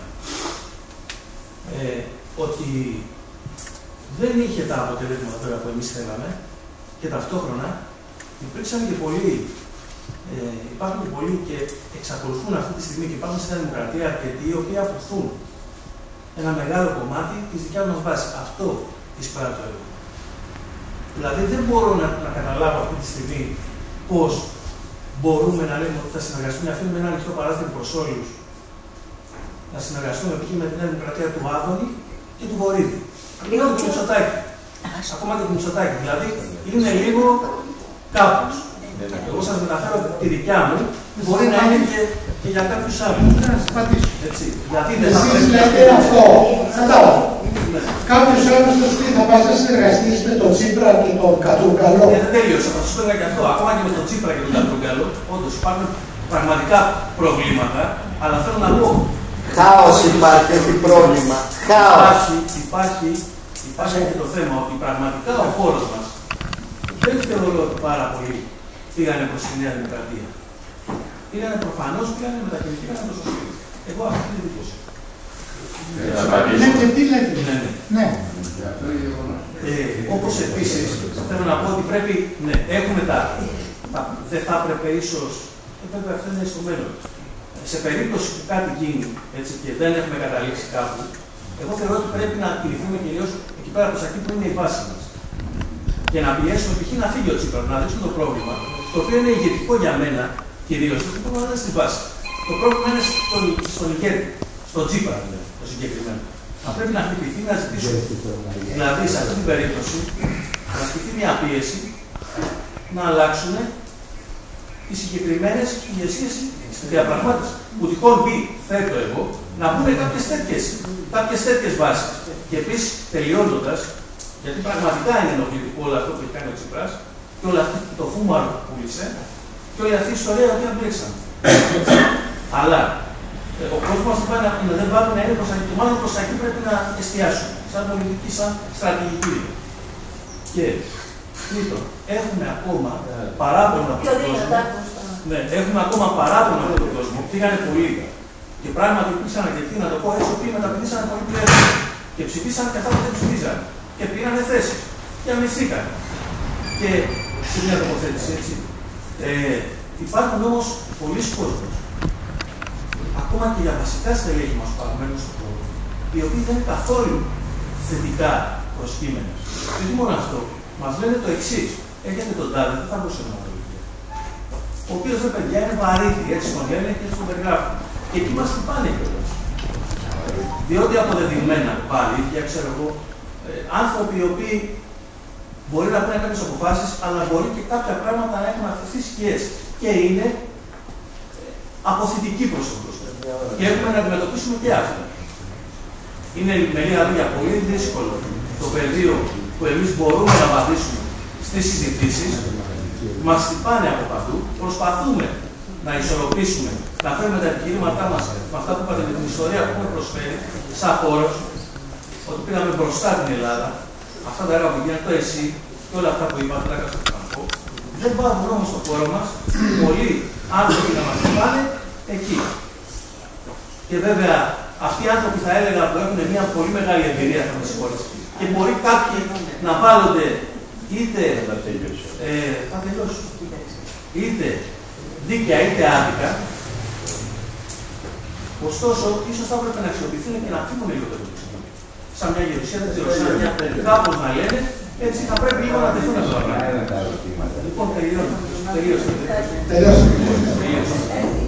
Speaker 9: Ε, ότι δεν είχε τα αποτελέσματα τώρα που εμείς θέλαμε και ταυτόχρονα υπήρξαν και πολλοί, ε, υπάρχουν και πολλοί και εξακολουθούν αυτή τη στιγμή και υπάρχουν στην Δημοκρατία αρκετοί οι οποίοι αποθούν ένα μεγάλο κομμάτι της δικιάς μας βάσης. Αυτό εισπράττει το έργο. Δηλαδή δεν μπορώ να, να καταλάβω αυτή τη στιγμή πώς μπορούμε να λέμε ότι θα συνεργαστούμε, αφήνουμε ένα ανοιχτό παράθυρο προς όλους, να συνεργαστούμε π.χ. με την Νέα Δημοκρατία του Άδωνη και του Βορύδη. Λίγο και του Μητσοτάκη. Ακόμα και του Μητσοτάκη. Δηλαδή είναι λίγο κάπως. Εγώ σας μεταφέρω τη δικιά μου, μπορεί να είναι και, και για κάποιους άλλους. Έτσι. Γιατί δεν θα
Speaker 4: πρέπει να είναι αυτό. Κατάλαβα. Κάποιος άλλος στο σπίτι θα πας να συνεργαστείς με τον Τσίπρα και τον Κατρούγκαλο.
Speaker 9: Δεν τελείωσα, θα σας πω και αυτό. Ακόμα και με τον Τσίπρα και τον Κατρούγκαλο, όντως υπάρχουν πραγματικά προβλήματα, αλλά θέλω να πω.
Speaker 10: Χάος υπάρχει, όχι πρόβλημα. Χάος.
Speaker 9: Υπάρχει, υπάρχει, υπάρχει και το θέμα ότι πραγματικά ο χώρος μας δεν θεωρώ ότι πάρα πολύ πήγανε προς τη Νέα Δημοκρατία. Πήγανε προφανώς, πήγανε μετακινηθήκανε προς το ΣΥΡΙΖΑ. Εγώ αυτή την εντύπωση.
Speaker 4: Ναι, και τι λέτε.
Speaker 9: Ναι, ναι.
Speaker 4: Ναι.
Speaker 9: Ε, όπως επίσης, θέλω να πω ότι πρέπει, ναι, έχουμε τα, τα δεν θα έπρεπε ίσως, ε, βέβαια αυτό είναι στο μέλλον. Σε περίπτωση που κάτι γίνει έτσι, και δεν έχουμε καταλήξει κάπου, εγώ θεωρώ ότι πρέπει να κινηθούμε κυρίως εκεί πέρα προς εκεί που είναι η βάση μας. Και να πιέσουμε π.χ. να φύγει ο Τσίπρας, να δείξουμε το πρόβλημα, το οποίο είναι ηγετικό για μένα κυρίως, το πρόβλημα δεν είναι στη βάση. Το πρόβλημα είναι στον, στον ηγέτη, στον Τσίπρα δηλαδή, το συγκεκριμένο. Θα πρέπει να χτυπηθεί να ζητήσουμε. Δηλαδή, σε αυτή την περίπτωση, να ασκηθεί μια πίεση να αλλάξουν τις συγκεκριμένες ηγεσίες στη διαπραγμάτευση. Που τυχόν μπει, θέτω εγώ, να μπουν κάποιες τέτοιες, κάποιες τέτοιες βάσεις. Και επίσης, τελειώνοντας, γιατί πραγματικά είναι ενοχλητικό όλο αυτό που έχει κάνει ο Τσίπρας και όλο αυτό το φούμαρο που πούλησε και όλη αυτή η ιστορία που μπλέξαν. Αλλά ε, ο κόσμος δεν πάει να είναι προς τα εκεί. Μάλλον προς τα εκεί πρέπει να εστιάσουν. Σαν πολιτική, σαν στρατηγική. Και τρίτον, έχουμε ακόμα παράπονα από τον κόσμο. Ναι, έχουμε ακόμα παράπονα από τον κόσμο. Πήγανε πολύ. Και πράγματι υπήρξαν αρκετοί, να το πω έτσι, οποίοι μεταπηδήσαν πολύ πλέον. Και ψηφίσαν και αυτά που δεν ψηφίζαν. Και πήρανε θέσεις. Και αμυνθήκαν. Και σε μια τοποθέτηση, έτσι. Ε, υπάρχουν όμως πολλοί κόσμοι, ακόμα και για βασικά στελέχη μας παραμένουν στον χώρο, οι οποίοι δεν είναι καθόλου θετικά προσκύμενοι. Και όχι μόνο αυτό, μας λένε το εξής: έχετε τον τάδε, δεν θα μπορούσε να το πει. Ο οποίος δεν παιδιά είναι βαρύθι, έτσι τον λένε και έτσι τον περιγράφουν. Και εκεί μας χτυπάνε κιόλας. Διότι αποδεδειγμένα πάλι, για ξέρω εγώ, ε, άνθρωποι οι οποίοι μπορεί να παίρνουν κάποιες αποφάσεις, αλλά μπορεί και κάποια πράγματα να έχουν αφαιθεί σκιές. Και είναι αποθητικοί προς τον κόσμο. Και έχουμε να αντιμετωπίσουμε και αυτά. Είναι με λίγα λόγια πολύ δύσκολο το πεδίο που εμείς μπορούμε να βαδίσουμε στις συζητήσεις. Μας χτυπάνε από παντού. Προσπαθούμε να ισορροπήσουμε, να φέρουμε τα επιχειρήματά μας με αυτά που είπατε, με την ιστορία που έχουμε προσφέρει, σαν χώρος, ότι πήγαμε μπροστά την Ελλάδα. Αυτά τα έργα που γίνανε, το ΕΣΥ και όλα αυτά που είπατε, τα έκανα στο δεν υπάρχουν όμως στο χώρο μας πολλοί άνθρωποι να μας πάνε εκεί. Και βέβαια αυτοί οι άνθρωποι θα έλεγα που έχουν μια πολύ μεγάλη εμπειρία από τις χώρες. Και μπορεί κάποιοι να βάλλονται είτε, ε, θα τελειώσω, είτε δίκαια είτε άδικα. Ωστόσο, ίσως θα έπρεπε να αξιοποιηθούν και να φύγουν λίγο το εξωτερικό. Σαν μια γερουσία, δεν ξέρω, σαν μια κάπως να λένε, έτσι θα πρέπει λίγο να τεθούν αυτά τα πράγματα. Λοιπόν, τελειώνω. Τελείωσε. Τελείωσε.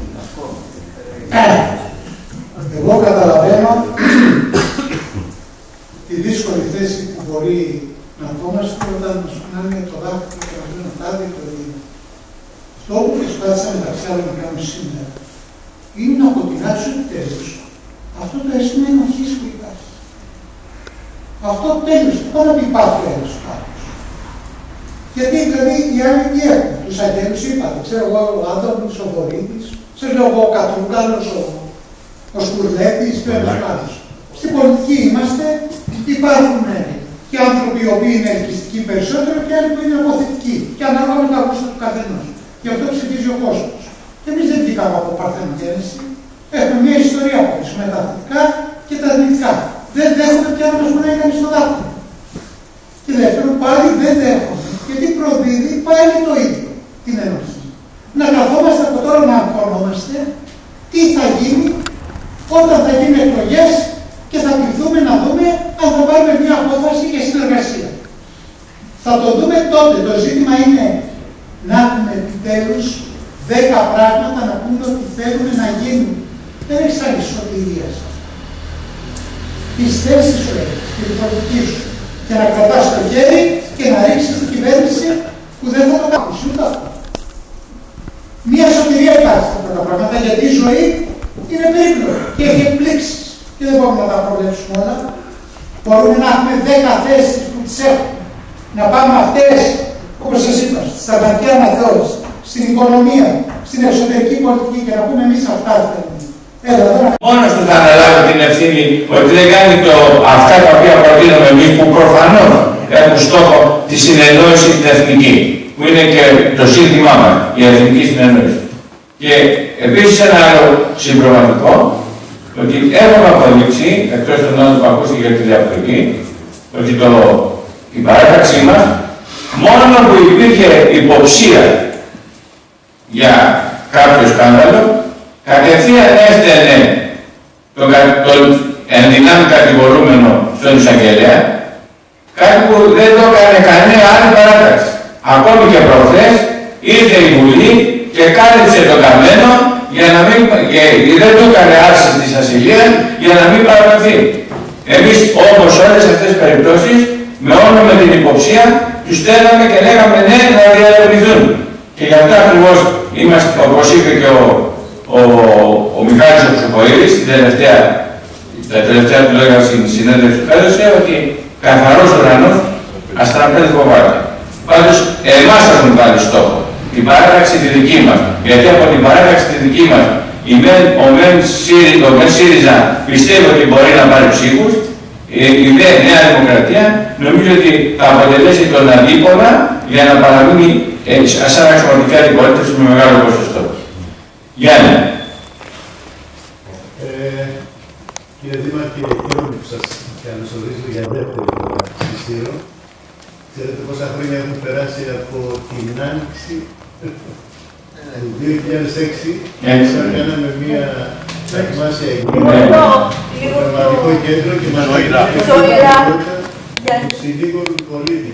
Speaker 4: Εγώ καταλαβαίνω τη δύσκολη θέση που μπορεί να ερχόμαστε όταν μας πουνάνε το δάχτυλο και μας λένε τάδε το δίνει. Αυτό που προσπάθησα μεταξύ άλλων να κάνουμε σήμερα είναι να αποτινάξω επιτέλους αυτό το αίσθημα ενοχής που υπάρχει. Αυτό τέλος, δεν πάω να πει υπάρχει ένας κάποιος. Γιατί δηλαδή οι άλλοι τι έχουν, τους αγγέλους είπατε, ξέρω εγώ ο Άδωνης, ο Βορύδης, ξέρω εγώ ο Κατρούγκαλος, ο, ο Σκουρδέτης, τέλος πάντων. Στην πολιτική είμαστε, υπάρχουν και άνθρωποι οι οποίοι είναι ελκυστικοί περισσότερο και άλλοι που είναι αποθετικοί. Και ανάλογα με τα γούστα του καθενός. Γι' αυτό ψηφίζει ο κόσμος. Και εμείς δεν βγήκαμε από παρθενογέννηση. Έχουμε μια ιστορία από πίσω με τα θετικά και τα αρνητικά. Δεν δέχονται πια να μας πουνάει κανείς στο δάχτυλο. Και δεύτερον, πάλι δεν δέχονται. Γιατί προδίδει πάλι το ίδιο την ένωση. Να καθόμαστε από τώρα να αγχωνόμαστε τι θα γίνει όταν θα γίνουν εκλογές και θα κληθούμε να δούμε αν θα πάρουμε μια απόφαση για συνεργασία. Θα το δούμε τότε. Το ζήτημα είναι να έχουμε επιτέλους δέκα πράγματα να πούμε ότι θέλουμε να γίνουν. Δεν έχεις άλλη σωτηρία σας. Τις θέσεις σου έχεις, την πολιτική σου. Και να κρατάς το χέρι και να ρίξεις την κυβέρνηση που δεν θα το κάνεις. Ούτε αυτό. Μία σωτηρία υπάρχει αυτά τα πράγματα γιατί η ζωή είναι περίπλοκη και έχει εκπλήξεις. Και δεν μπορούμε να τα προβλέψουμε όλα. Μπορούμε να έχουμε δέκα θέσεις που τις έχουμε. Να πάμε αυτές, όπως σας είπα, στη στρατηγική αναθεώρηση, στην οικονομία, στην εξωτερική πολιτική και να πούμε εμείς αυτά θέλουμε.
Speaker 1: Μόνος του θα αναλάβει την ευθύνη ότι δεν κάνει το, αυτά τα οποία προτείνουμε εμείς που προφανώς έχουν στόχο τη συνεννόηση την εθνική, που είναι και το σύνθημά μας, η εθνική συνεννόηση. Και επίσης ένα άλλο συμπληρωματικό, ότι έχουμε αποδείξει, εκτός των άλλων που ακούστηκε για τη διαπλοκή, ότι το, η παράταξή μας, μόνο που υπήρχε υποψία για κάποιο σκάνδαλο, κατευθείαν έστελνε τον, τον ενδυνάμει κατηγορούμενο στον εισαγγελέα, κάτι που δεν το έκανε κανένα άλλη παράταξη. Ακόμη και προχθές ήρθε η Βουλή και κάλυψε το καμένο για να μην, και δεν το έκανε άρση της ασυλίας για να μην παραπευθεί. Εμείς όπως όλες αυτές τις περιπτώσεις, με όνομα με την υποψία, τους στέλναμε και λέγαμε ναι να διαρευνηθούν. Και γι' αυτό ακριβώς είμαστε, όπως είπε και ο, ο, ο Μιχάλης ο Χρυσοκοΐδης, τελευταία, τα τελευταία του λόγια στην συνέντευξη που έδωσε, ότι καθαρός ουρανός αστραπέ δεν φοβάται. Πάντως, εμάς έχουν βάλει στόχο. Την παράταξη τη δική μας. Γιατί από την παράταξη τη δική μας, η μεν, ο ΜΕΝ ΣΥΡΙΖΑ πιστεύει ότι μπορεί να πάρει ψήφους, η δε Νέα Δημοκρατία νομίζω ότι θα αποτελέσει τον αντίποδα για να παραμείνει σαν αξιωματική αντιπολίτευση με μεγάλο ποσοστό. Γιάννη.
Speaker 11: Ε, κύριε Δήμαρχε, χαίρομαι που σας καλωσορίζω για δεύτερη φορά στη Σύρο. Ξέρετε πόσα χρόνια έχουν περάσει από την άνοιξη του δύο χιλιάδες έξι, όταν κάναμε μία θαυμάσια εκδήλωση στο Πνευματικό Κέντρο και μας του συνήγορου του πολίτη.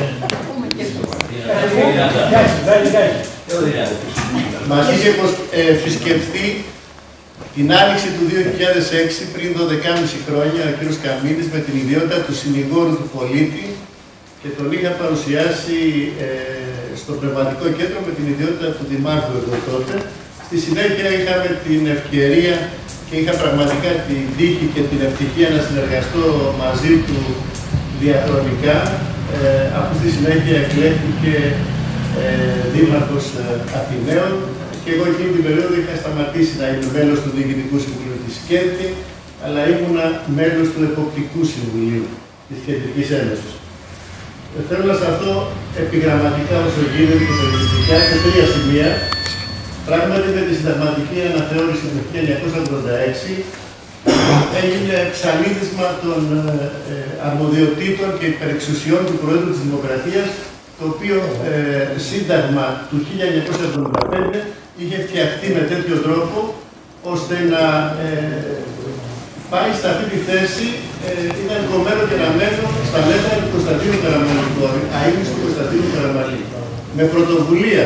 Speaker 11: Μας είχε επισκεφθεί την άνοιξη του δύο χιλιάδες έξι, πριν δώδεκα και μισό χρόνια, ο κ. Καμίνης με την ιδιότητα του συνηγόρου του πολίτη και τον είχα παρουσιάσει ε, στο Πνευματικό Κέντρο με την ιδιότητα του Δημάρχου εδώ τότε. Στη συνέχεια είχαμε την ευκαιρία και είχα πραγματικά την τύχη και την ευτυχία να συνεργαστώ μαζί του διαχρονικά, ε, αφού στη συνέχεια εκλέχθηκε ε, Δήμαρχος ε, Αθηναίων και εγώ εκείνη την περίοδο είχα σταματήσει να είμαι μέλος του Διοικητικού Συμβουλίου της ΚΕΤΗ, αλλά ήμουνα μέλος του Εποπτικού Συμβουλίου της Κεντρικής Ένωσης. Ε, θέλω να σταθώ επιγραμματικά όσο γίνεται και περιοδικά σε τρία σημεία. Πράγματι, με τη συνταγματική αναθεώρηση του χίλια εννιακόσια ογδόντα έξι έγινε ψαλίδισμα των ε, αρμοδιοτήτων και υπερεξουσιών του Προέδρου της Δημοκρατίας, το οποίο ε, σύνταγμα του χίλια εννιακόσια εβδομήντα πέντε είχε φτιαχτεί με τέτοιο τρόπο ώστε να ε, πάει σε αυτή τη θέση, ε, ήταν κομμένο και ραμμένο στα μέτρα του Κωνσταντίνου Καραμαλή, του αείμνηστου του Κωνσταντίνου Καραμαλή. Με πρωτοβουλία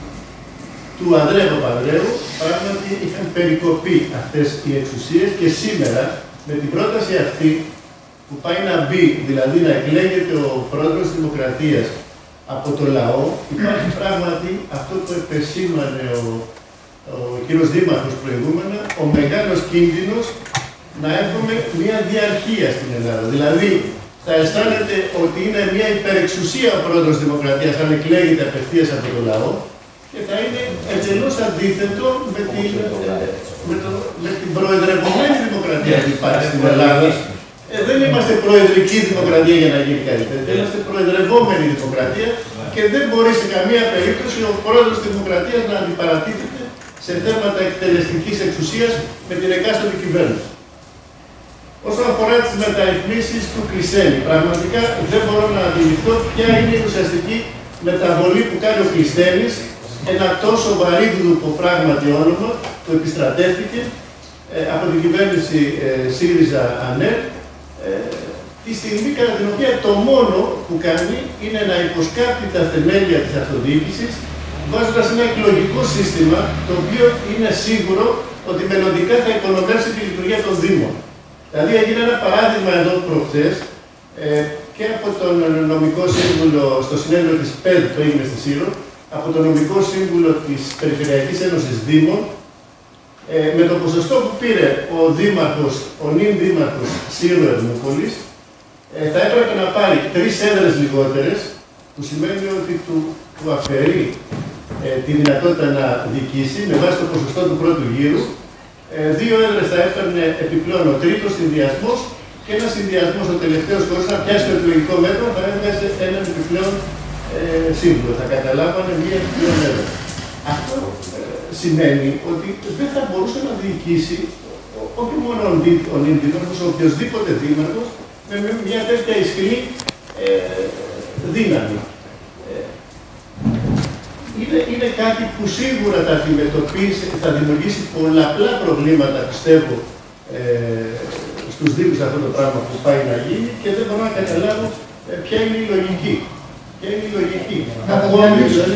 Speaker 11: του Ανδρέα Παπανδρέου, πράγματι είχαν περικοπεί αυτές οι εξουσίες και σήμερα με την πρόταση αυτή που πάει να μπει, δηλαδή να εκλέγεται ο πρόεδρος της Δημοκρατίας από το λαό, υπάρχει πράγματι αυτό που επεσήμανε ο, ο κύριος Δήμαρχος προηγούμενα, ο μεγάλος κίνδυνος να έχουμε μια διαρχία στην Ελλάδα. Δηλαδή, θα αισθάνεται ότι είναι μια υπερεξουσία ο πρόεδρος της Δημοκρατίας αν εκλέγεται απευθείας από το λαό και θα είναι εντελώς αντίθετο με την, με το, με την προεδρευμένη δημοκρατία που υπάρχει στην Ελλάδα. Ε, δεν είμαστε προεδρική δημοκρατία για να γίνει κάτι τέτοιο. Είμαστε προεδρευόμενη δημοκρατία και δεν μπορεί σε καμία περίπτωση ο πρόεδρος της Δημοκρατίας να αντιπαρατίθεται σε θέματα εκτελεστικής εξουσίας με την εκάστοτε κυβέρνηση. Όσον αφορά τις μεταρρυθμίσεις του Κλεισθένη, πραγματικά δεν μπορώ να αντιληφθώ ποια είναι η ουσιαστική μεταβολή που κάνει ο Κλεισθένης, ένα τόσο βαρύδουπο πράγματι όνομα που επιστρατεύτηκε ε, από την κυβέρνηση ε, ΣΥΡΙΖΑ-ΑΝΕΛ, ε, τη στιγμή κατά την οποία το μόνο που κάνει είναι να υποσκάπτει τα θεμέλια της αυτοδιοίκησης, βάζοντας ένα εκλογικό σύστημα το οποίο είναι σίγουρο ότι μελλοντικά θα υπονομεύσει τη λειτουργία των Δήμων. Δηλαδή έγινε ένα παράδειγμα εδώ προχθές ε, και από τον νομικό σύμβουλο στο συνέδριο της ΠΕΔ που έγινε στη Σύρο, από τον νομικό σύμβουλο της Περιφερειακής Ένωσης Δήμων, ε, με το ποσοστό που πήρε ο Δήμαρχος, ο νυν Δήμαρχος Σύρου Ερμούπολης, ε, θα έπρεπε να πάρει τρεις έδρες λιγότερες, που σημαίνει ότι του, του αφαιρεί ε, τη δυνατότητα να διοικήσει με βάση το ποσοστό του πρώτου γύρου. Ε, δύο έδρες θα έφερνε επιπλέον ο τρίτος συνδυασμός και ένα συνδυασμός ο τελευταίος, χωρίς να πιάσει το εκλογικό μέτρο, θα έβγαζε έναν επιπλέον ε, σύμβουλο. Θα καταλάβανε μία επιπλέον έδρα. Αυτό ε, σημαίνει ότι δεν θα μπορούσε να διοικήσει όχι μόνο ο νυν δήμαρχος, ο οποιοσδήποτε δήμαρχος με μια τέτοια ισχυρή ε, δύναμη. Είναι, είναι κάτι που σίγουρα θα αντιμετωπίσει, θα δημιουργήσει πολλαπλά προβλήματα, πιστεύω, ε, στους Δήμους αυτό το πράγμα που πάει να γίνει και δεν μπορώ να καταλάβω ε, ποια είναι η λογική. Ποια είναι η λογική. Ακόμη, δηλαδή,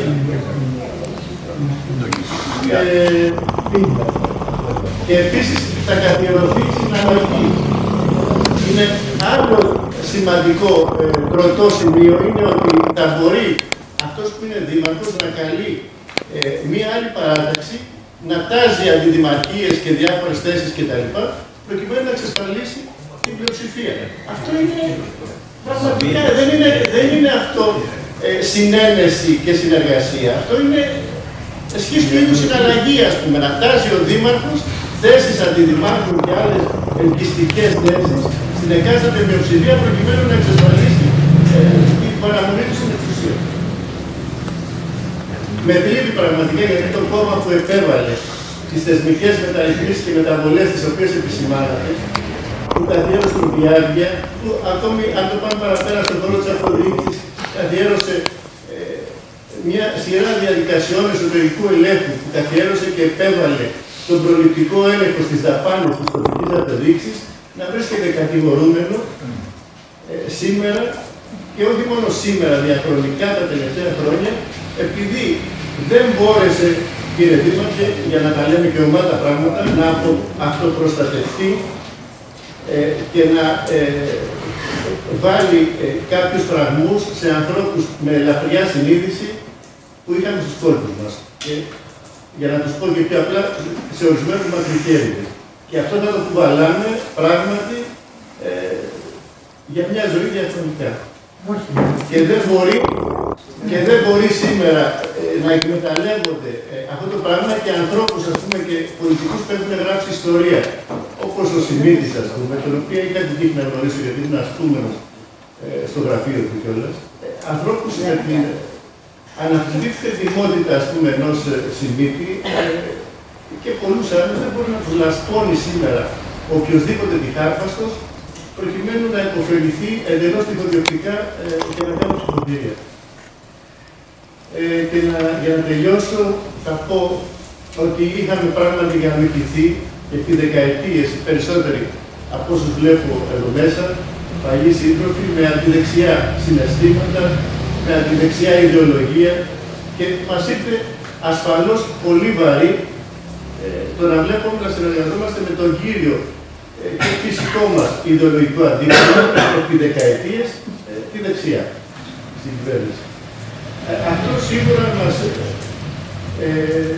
Speaker 11: ε, και επίσης θα καθιερωθεί η συναλλαγή. Είναι άλλο σημαντικό ε, τροτό σημείο είναι ότι θα μπορεί αυτός που είναι δήμαρχος να καλεί ε, μία άλλη παράταξη να τάζει αντιδημαρχίες και διάφορες θέσεις κτλ. Προκειμένου να εξασφαλίσει την πλειοψηφία. Αυτό είναι πραγματικά, δεν είναι, δεν είναι αυτό ε, συνένεση και συνεργασία. Αυτό είναι εσχής του είδους συναλλαγή, ας πούμε, να τάζει ο Δήμαρχος θέσεις αντιδημάρχων και άλλες ελκυστικές θέσεις στην εκάστοτε μειοψηφία προκειμένου να εξασφαλίσει ε, την παραμονή του στην εξουσία. Με θλίβει πραγματικά γιατί το κόμμα που επέβαλε τις θεσμικές μεταρρυθμίσεις και μεταβολές τις οποίες επισημάνατε, που καθιέρωσε την διάρκεια, που ακόμη αν το πάμε παραπέρα στον χώρο της αυτοδιοίκησης, καθιέρωσε ε, μια σειρά διαδικασιών εσωτερικού ελέγχου που καθιέρωσε και επέβαλε τον προληπτικό έλεγχο στις δαπάνες της τοπικής αυτοδιοίκησης, να βρίσκεται κατηγορούμενο ε, σήμερα και όχι μόνο σήμερα, διαχρονικά τα τελευταία χρόνια, επειδή δεν μπόρεσε, κύριε Δήμαρχε, για να τα λέμε και ομάτα πράγματα, να αυτοπροστατευτεί ε, και να ε, βάλει ε, κάποιους φραγμούς σε ανθρώπους με ελαφριά συνείδηση που είχαμε στους κόλπους μας. Και, για να τους πω και πιο απλά, σε ορισμένους μακρικέριδες. Και αυτό θα το κουβαλάμε πράγματι ε, για μια ζωή διαχρονικά. Και δεν μπορεί, και δεν μπορεί σήμερα ε, να εκμεταλλεύονται ε, αυτό το πράγμα και ανθρώπους, ας πούμε, και πολιτικούς που έχουν γράψει ιστορία. Όπως ο Σιμίτης, ας πούμε, τον οποίο είχα την τύχη να γνωρίσω γιατί είναι ασκούμενος ε, στο γραφείο του κιόλας. Ε, ανθρώπους με την αναφυσβήτητη ετοιμότητα, ας πούμε, ενός ε, Σιμίτη ε, και πολλούς άλλους δεν μπορεί να τους λασπώνει σήμερα οποιοσδήποτε τυχάρπαστος προκειμένου να υποφεληθεί εντελώς τυχοδιοκτικά ε, και να κάνω ψηφοδέλτια. Ε, και να, για να τελειώσω, θα πω ότι είχαμε πράγματι γραμμικηθεί επί δεκαετίες περισσότεροι από όσους βλέπω εδώ μέσα, παλιοί σύντροφοι, με αντιδεξιά συναισθήματα, με αντιδεξιά ιδεολογία και μας ήρθε ασφαλώς πολύ βαρύ ε, το να βλέπουμε να συνεργαζόμαστε με τον κύριο ε, και φυσικό μας ιδεολογικό αντίκτυπο επί δεκαετίες ε, τη δεξιά στην κυβέρνηση. Ε, αυτό σίγουρα μας ε,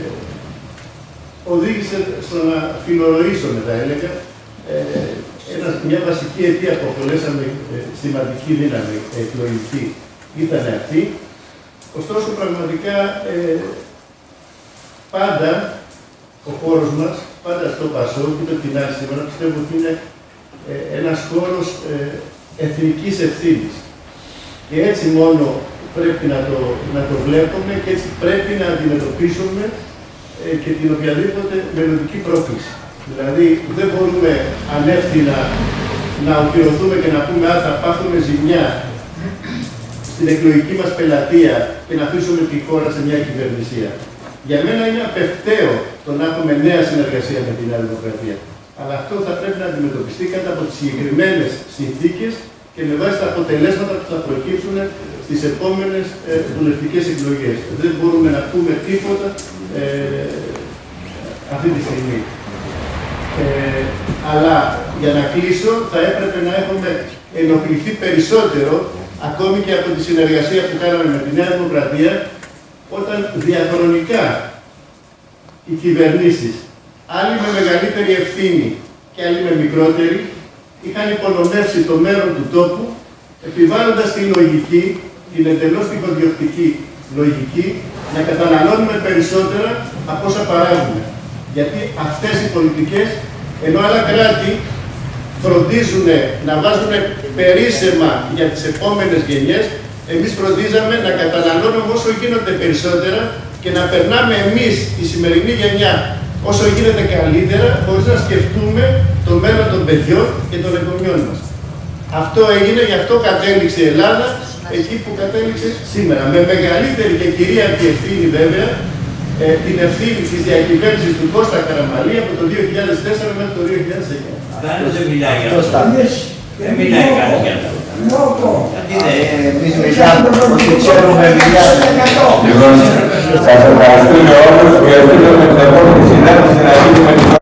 Speaker 11: οδήγησε στο να φιλορροήσουμε, θα έλεγα, ε, ένας, μια βασική αιτία που απολέσαμε ε, σημαντική δύναμη εκλογική ήταν αυτή. Ωστόσο, πραγματικά, ε, πάντα ο χώρος μας, πάντα στο Πασόκ, και το κοινάρι σήμερα, πιστεύω ότι είναι ε, ένας χώρος ε, εθνικής ευθύνης. Και έτσι μόνο πρέπει να το, να το βλέπουμε και έτσι πρέπει να αντιμετωπίσουμε ε, και την οποιαδήποτε μελλοντική πρόκληση. Δηλαδή, δεν μπορούμε ανεύθυνα να οκυρωθούμε και να πούμε «Α, θα πάθουμε ζημιά στην εκλογική μας πελατεία και να αφήσουμε τη χώρα σε μια κυβερνησία». Για μένα είναι απευταίο το να έχουμε νέα συνεργασία με τη Νέα Δημοκρατία. Αλλά αυτό θα πρέπει να αντιμετωπιστεί κάτω από τις συγκεκριμένες συνθήκες και με βάση τα αποτελέσματα που θα προκύψουν στις επόμενες ε, βουλευτικές εκλογές. Δεν μπορούμε να πούμε τίποτα ε, αυτή τη στιγμή. Ε, αλλά για να κλείσω θα έπρεπε να έχουμε ενοχληθεί περισσότερο ακόμη και από τη συνεργασία που κάναμε με τη Νέα Δημοκρατία όταν διαχρονικά οι κυβερνήσεις, άλλοι με μεγαλύτερη ευθύνη και άλλοι με μικρότερη, είχαν υπονομεύσει το μέλλον του τόπου επιβάλλοντας τη λογική, την εντελώς τυχοδιοκτική λογική, να καταναλώνουμε περισσότερα από όσα παράγουμε. Γιατί αυτές οι πολιτικές, ενώ άλλα κράτη φροντίζουν να βάζουν περίσσεμα για τις επόμενες γενιές, εμείς φροντίζαμε να καταναλώνουμε όσο γίνονται περισσότερα και να περνάμε εμείς, η σημερινή γενιά, όσο γίνεται καλύτερα, χωρίς να σκεφτούμε το μέλλον των παιδιών και των εγγονιών μας. Αυτό έγινε, γι' αυτό κατέληξε η Ελλάδα εκεί που κατέληξε σήμερα. Με μεγαλύτερη και κυρίαρχη ευθύνη βέβαια, ε, την ευθύνη της διακυβέρνησης του Κώστα Καραμανλή από το δύο χιλιάδες τέσσερα μέχρι το δύο χιλιάδες εννιά.
Speaker 7: Κανένας δεν μιλάει για αυτό. Δεν μιλάει κανένας για αυτό.
Speaker 10: Εμείς μιλάμε ότι ξέρουμε μιλάμε.
Speaker 1: Λοιπόν, σας ευχαριστούμε όλους και ελπίζω με την επόμενη συνάντηση να δούμε